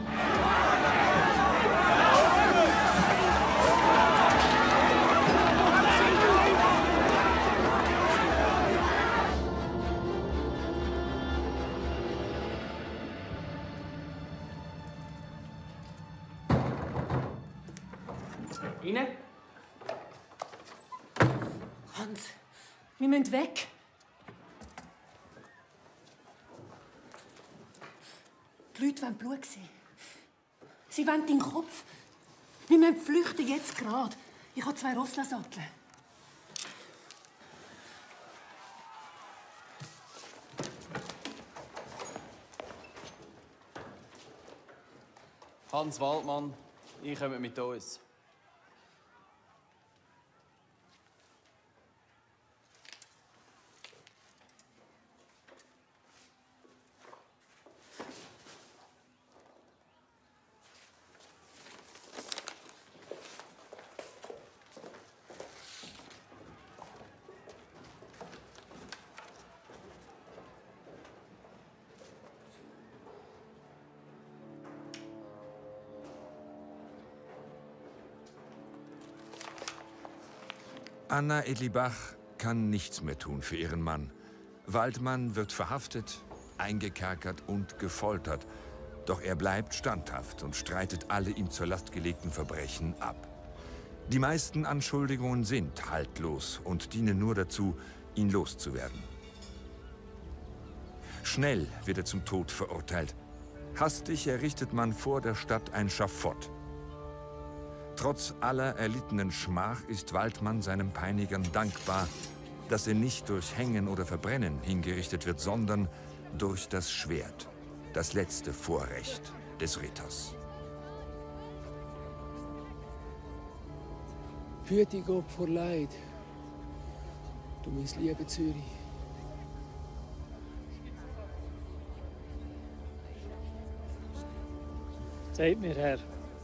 Rein. Hans, wir müssen weg. Die Leute wollen Blut sehen. Sie wollen deinen Kopf. Wir müssen flüchten, jetzt gerade. Ich habe zwei Rossler satteln. Hans Waldmann, ich komme mit uns. Anna Edlibach kann nichts mehr tun für ihren Mann. Waldmann wird verhaftet, eingekerkert und gefoltert. Doch er bleibt standhaft und streitet alle ihm zur Last gelegten Verbrechen ab. Die meisten Anschuldigungen sind haltlos und dienen nur dazu, ihn loszuwerden. Schnell wird er zum Tod verurteilt. Hastig errichtet man vor der Stadt ein Schafott. Trotz aller erlittenen Schmach ist Waldmann seinen Peinigern dankbar, dass er nicht durch Hängen oder Verbrennen hingerichtet wird, sondern durch das Schwert, das letzte Vorrecht des Ritters. Hüte Gott vor Leid, du mein lieber Zürich. Seht mir, Herr.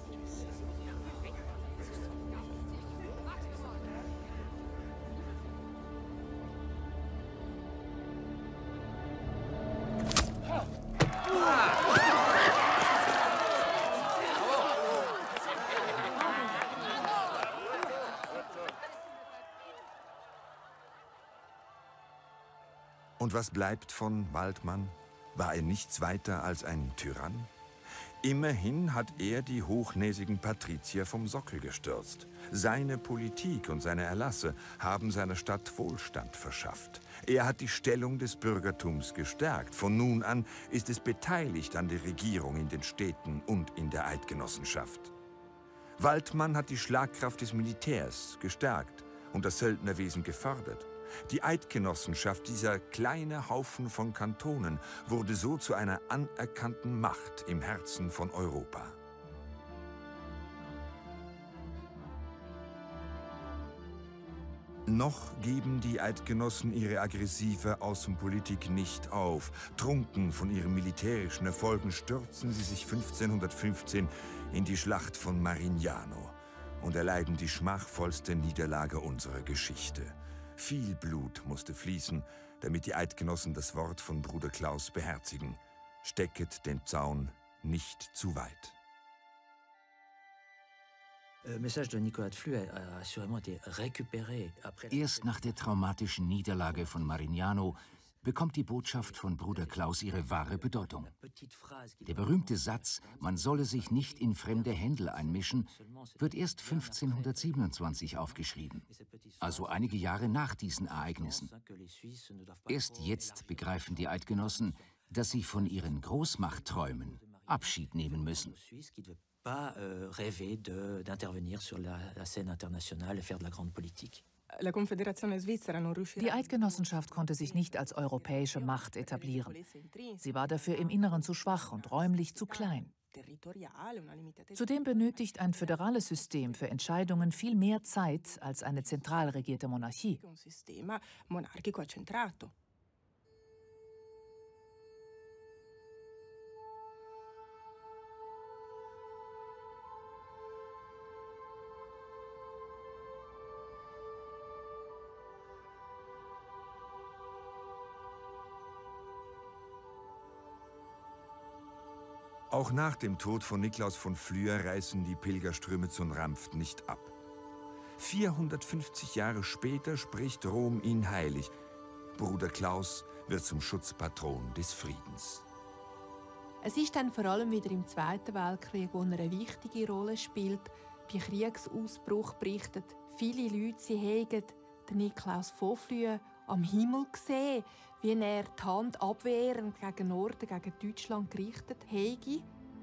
Und was bleibt von Waldmann? War er nichts weiter als ein Tyrann? Immerhin hat er die hochnäsigen Patrizier vom Sockel gestürzt. Seine Politik und seine Erlasse haben seiner Stadt Wohlstand verschafft. Er hat die Stellung des Bürgertums gestärkt. Von nun an ist es beteiligt an der Regierung in den Städten und in der Eidgenossenschaft. Waldmann hat die Schlagkraft des Militärs gestärkt und das Söldnerwesen gefördert. Die Eidgenossenschaft, dieser kleine Haufen von Kantonen, wurde so zu einer anerkannten Macht im Herzen von Europa. Noch geben die Eidgenossen ihre aggressive Außenpolitik nicht auf. Trunken von ihren militärischen Erfolgen stürzen sie sich fünfzehnhundertfünfzehn in die Schlacht von Marignano und erleiden die schmachvollste Niederlage unserer Geschichte. Viel Blut musste fließen, damit die Eidgenossen das Wort von Bruder Klaus beherzigen. Stecket den Zaun nicht zu weit. Erst nach der traumatischen Niederlage von Marignano bekommt die Botschaft von Bruder Klaus ihre wahre Bedeutung. Der berühmte Satz, man solle sich nicht in fremde Händel einmischen, wird erst fünfzehnhundertsiebenundzwanzig aufgeschrieben, also einige Jahre nach diesen Ereignissen. Erst jetzt begreifen die Eidgenossen, dass sie von ihren Großmachtträumen Abschied nehmen müssen. Pas euh, rêver d'intervenir sur la, la scène internationale et faire de la grande politique. Die Eidgenossenschaft konnte sich nicht als europäische Macht etablieren. Sie war dafür im Inneren zu schwach und räumlich zu klein. Zudem benötigt ein föderales System für Entscheidungen viel mehr Zeit als eine zentral regierte Monarchie. Auch nach dem Tod von Niklaus von Flüer reißen die Pilgerströme zu Ranft nicht ab. vierhundertfünfzig Jahre später spricht Rom ihn heilig. Bruder Klaus wird zum Schutzpatron des Friedens. Es ist dann vor allem wieder im Zweiten Weltkrieg, wo er eine wichtige Rolle spielt. Bei Kriegsausbruch berichtet viele Leute, sie hätten den Niklaus von Flüer am Himmel gesehen, wie er die Hand abwehrend gegen Norden, gegen Deutschland gerichtet hätte.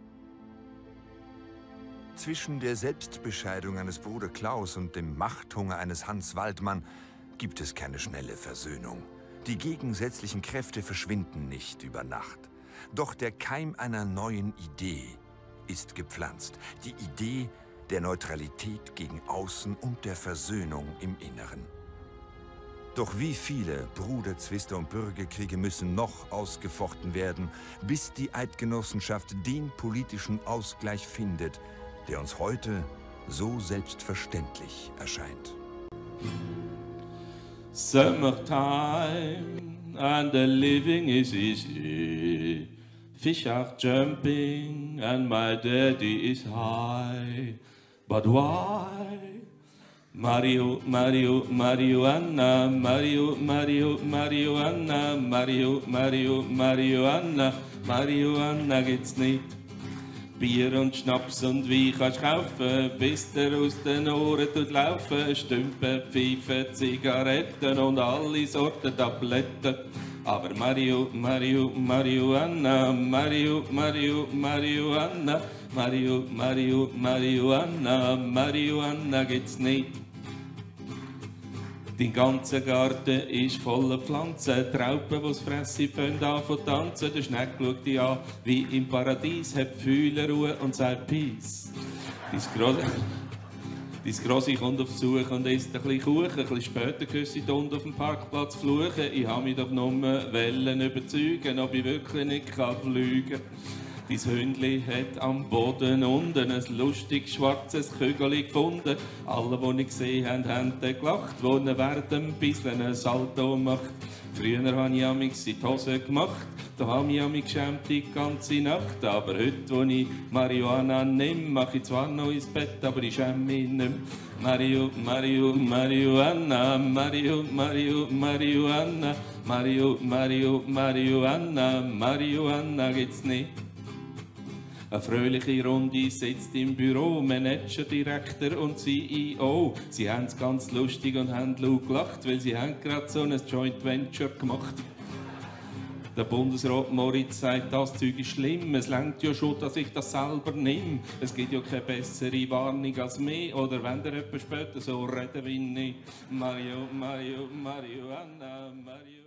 Zwischen der Selbstbescheidung eines Bruder Klaus und dem Machthunger eines Hans Waldmann gibt es keine schnelle Versöhnung. Die gegensätzlichen Kräfte verschwinden nicht über Nacht. Doch der Keim einer neuen Idee ist gepflanzt. Die Idee der Neutralität gegen Außen und der Versöhnung im Inneren. Doch wie viele Bruderzwiste und Bürgerkriege müssen noch ausgefochten werden, bis die Eidgenossenschaft den politischen Ausgleich findet, der uns heute so selbstverständlich erscheint. Summertime and the living is easy. Fish are jumping and my daddy is high. But why? Mario, Mario, Marihuana, Mario, Mario, Marihuana, Mario, Mario, Marihuana, Marihuana gibt's nicht. Bier und Schnaps und Wein kannst kaufen, bis der aus den Ohren tut laufen. Stümpen, Pfeifen, Zigaretten und alle Sorten Tabletten. Aber Mario, Mario, Marihuana, Mario, Mario, Marihuana, Mario, Mario, Marihuana, Marihuana gibt's nicht. Dein ganzer Garten ist voller Pflanzen, Trauben, die's fressen, fangen an zu tanzen. Der Schneck schaut dich an, wie im Paradies, hat Fühle, Ruhe und sagt Peace. Dein Grosse, dein Grosse kommt auf Besuch und isst ein bisschen Kuchen. Ein bisschen später küsse ich unten auf dem Parkplatz fluchen. Ich habe mich doch nur wollen überzeugen, ob ich wirklich nicht fliegen kann. Dein Hündli hat am Boden unten ein lustig schwarzes Kügel gefunden. Alle, die ich gesehen habe, haben gelacht, wo er während ein bisschen ein Salto macht. Früher habe ich amigs in die Hose gemacht, da habe ich mich geschämt die ganze Nacht. Aber heute, wo ich Marihuana nehme, mache ich zwar noch ins Bett, aber ich schäme mich nicht mehr. Mario, Mario, Marihuana, Mario, Mario, Marihuana, Mario, Mario, Marihuana, Marihuana gibt's nicht. Eine fröhliche Runde sitzt im Büro, Manager, Direktor und C E O. Sie haben es ganz lustig und haben laut gelacht, weil sie haben gerade so ein Joint Venture gemacht. Der Bundesrat Moritz sagt, das Zeug ist schlimm, es reicht ja schon, dass ich das selber nehme. Es gibt ja keine bessere Warnung als mir, oder wenn der jemand später so reden will, Mario, Mario, Mario, Anna, Mario.